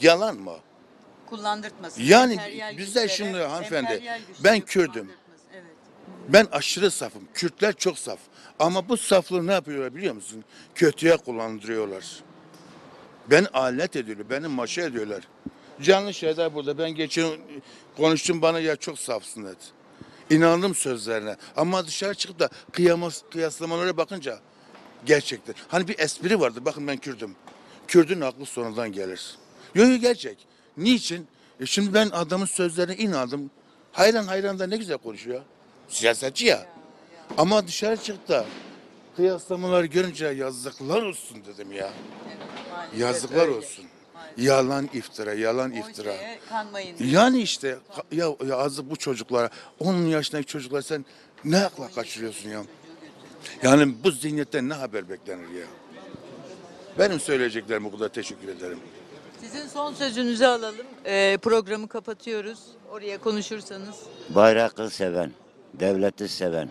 Yalan mı? Kullandırtmasın. Yani Emperyal bizde güçlere, şimdi hanımefendi, emperyal güçlere ben Kürdüm. kullandırtmasın. Evet. Ben aşırı safım. Kürtler çok saf. Ama bu saflığı ne yapıyorlar biliyor musun? Kötüye kullandırıyorlar. Ben alet ediyorlar, beni maşa ediyorlar. Canlı şeyler burada. Ben geçen konuştum, bana ya çok safsın dedi. İnandım sözlerine. Ama dışarı çıkıp da kıyaslamalara bakınca gerçekten. Hani bir espri vardır. Bakın ben Kürdüm. Kürdün aklı sonradan gelir. Yok gerçek. Niçin? Şimdi ben adamın sözlerine inandım. Hayran da ne güzel konuşuyor. Siyasetçi ya. Ama dışarı çıktı da kıyaslamaları görünce yazıklar olsun dedim ya. Yazıklar olsun. Yalan iftira, yalan iftira. Kanmayın. Yani işte ya azı bu çocuklara, 10 yaşındaki çocuklar sen ne akla kaçırıyorsun ya? Yani bu zihniyetten ne haber beklenir ya? Benim söyleyeceklerim bu kadar, teşekkür ederim. Sizin son sözünüzü alalım. Programı kapatıyoruz. Oraya konuşursanız. Bayrağı seven, devleti seven,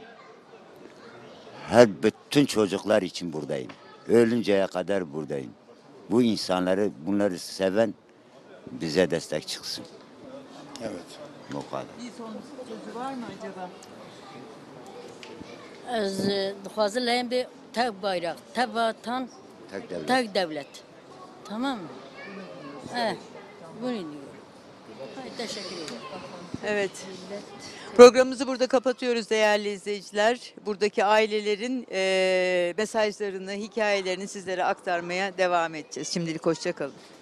her bütün çocuklar için buradayım. Ölünceye kadar buradayım. Bu insanları, bunları seven bize destek çıksın. Evet. Bu kadar. Bir son sözü var mı acaba? Ez dixwazim lehim bir tek bayrak, tek vatan, Tek devlet. tek devlet. Tamam mı? Bunu diyorum. Hayır, teşekkür ederim. Evet. Programımızı burada kapatıyoruz değerli izleyiciler. Buradaki ailelerin mesajlarını, hikayelerini sizlere aktarmaya devam edeceğiz. Şimdilik hoşça kalın.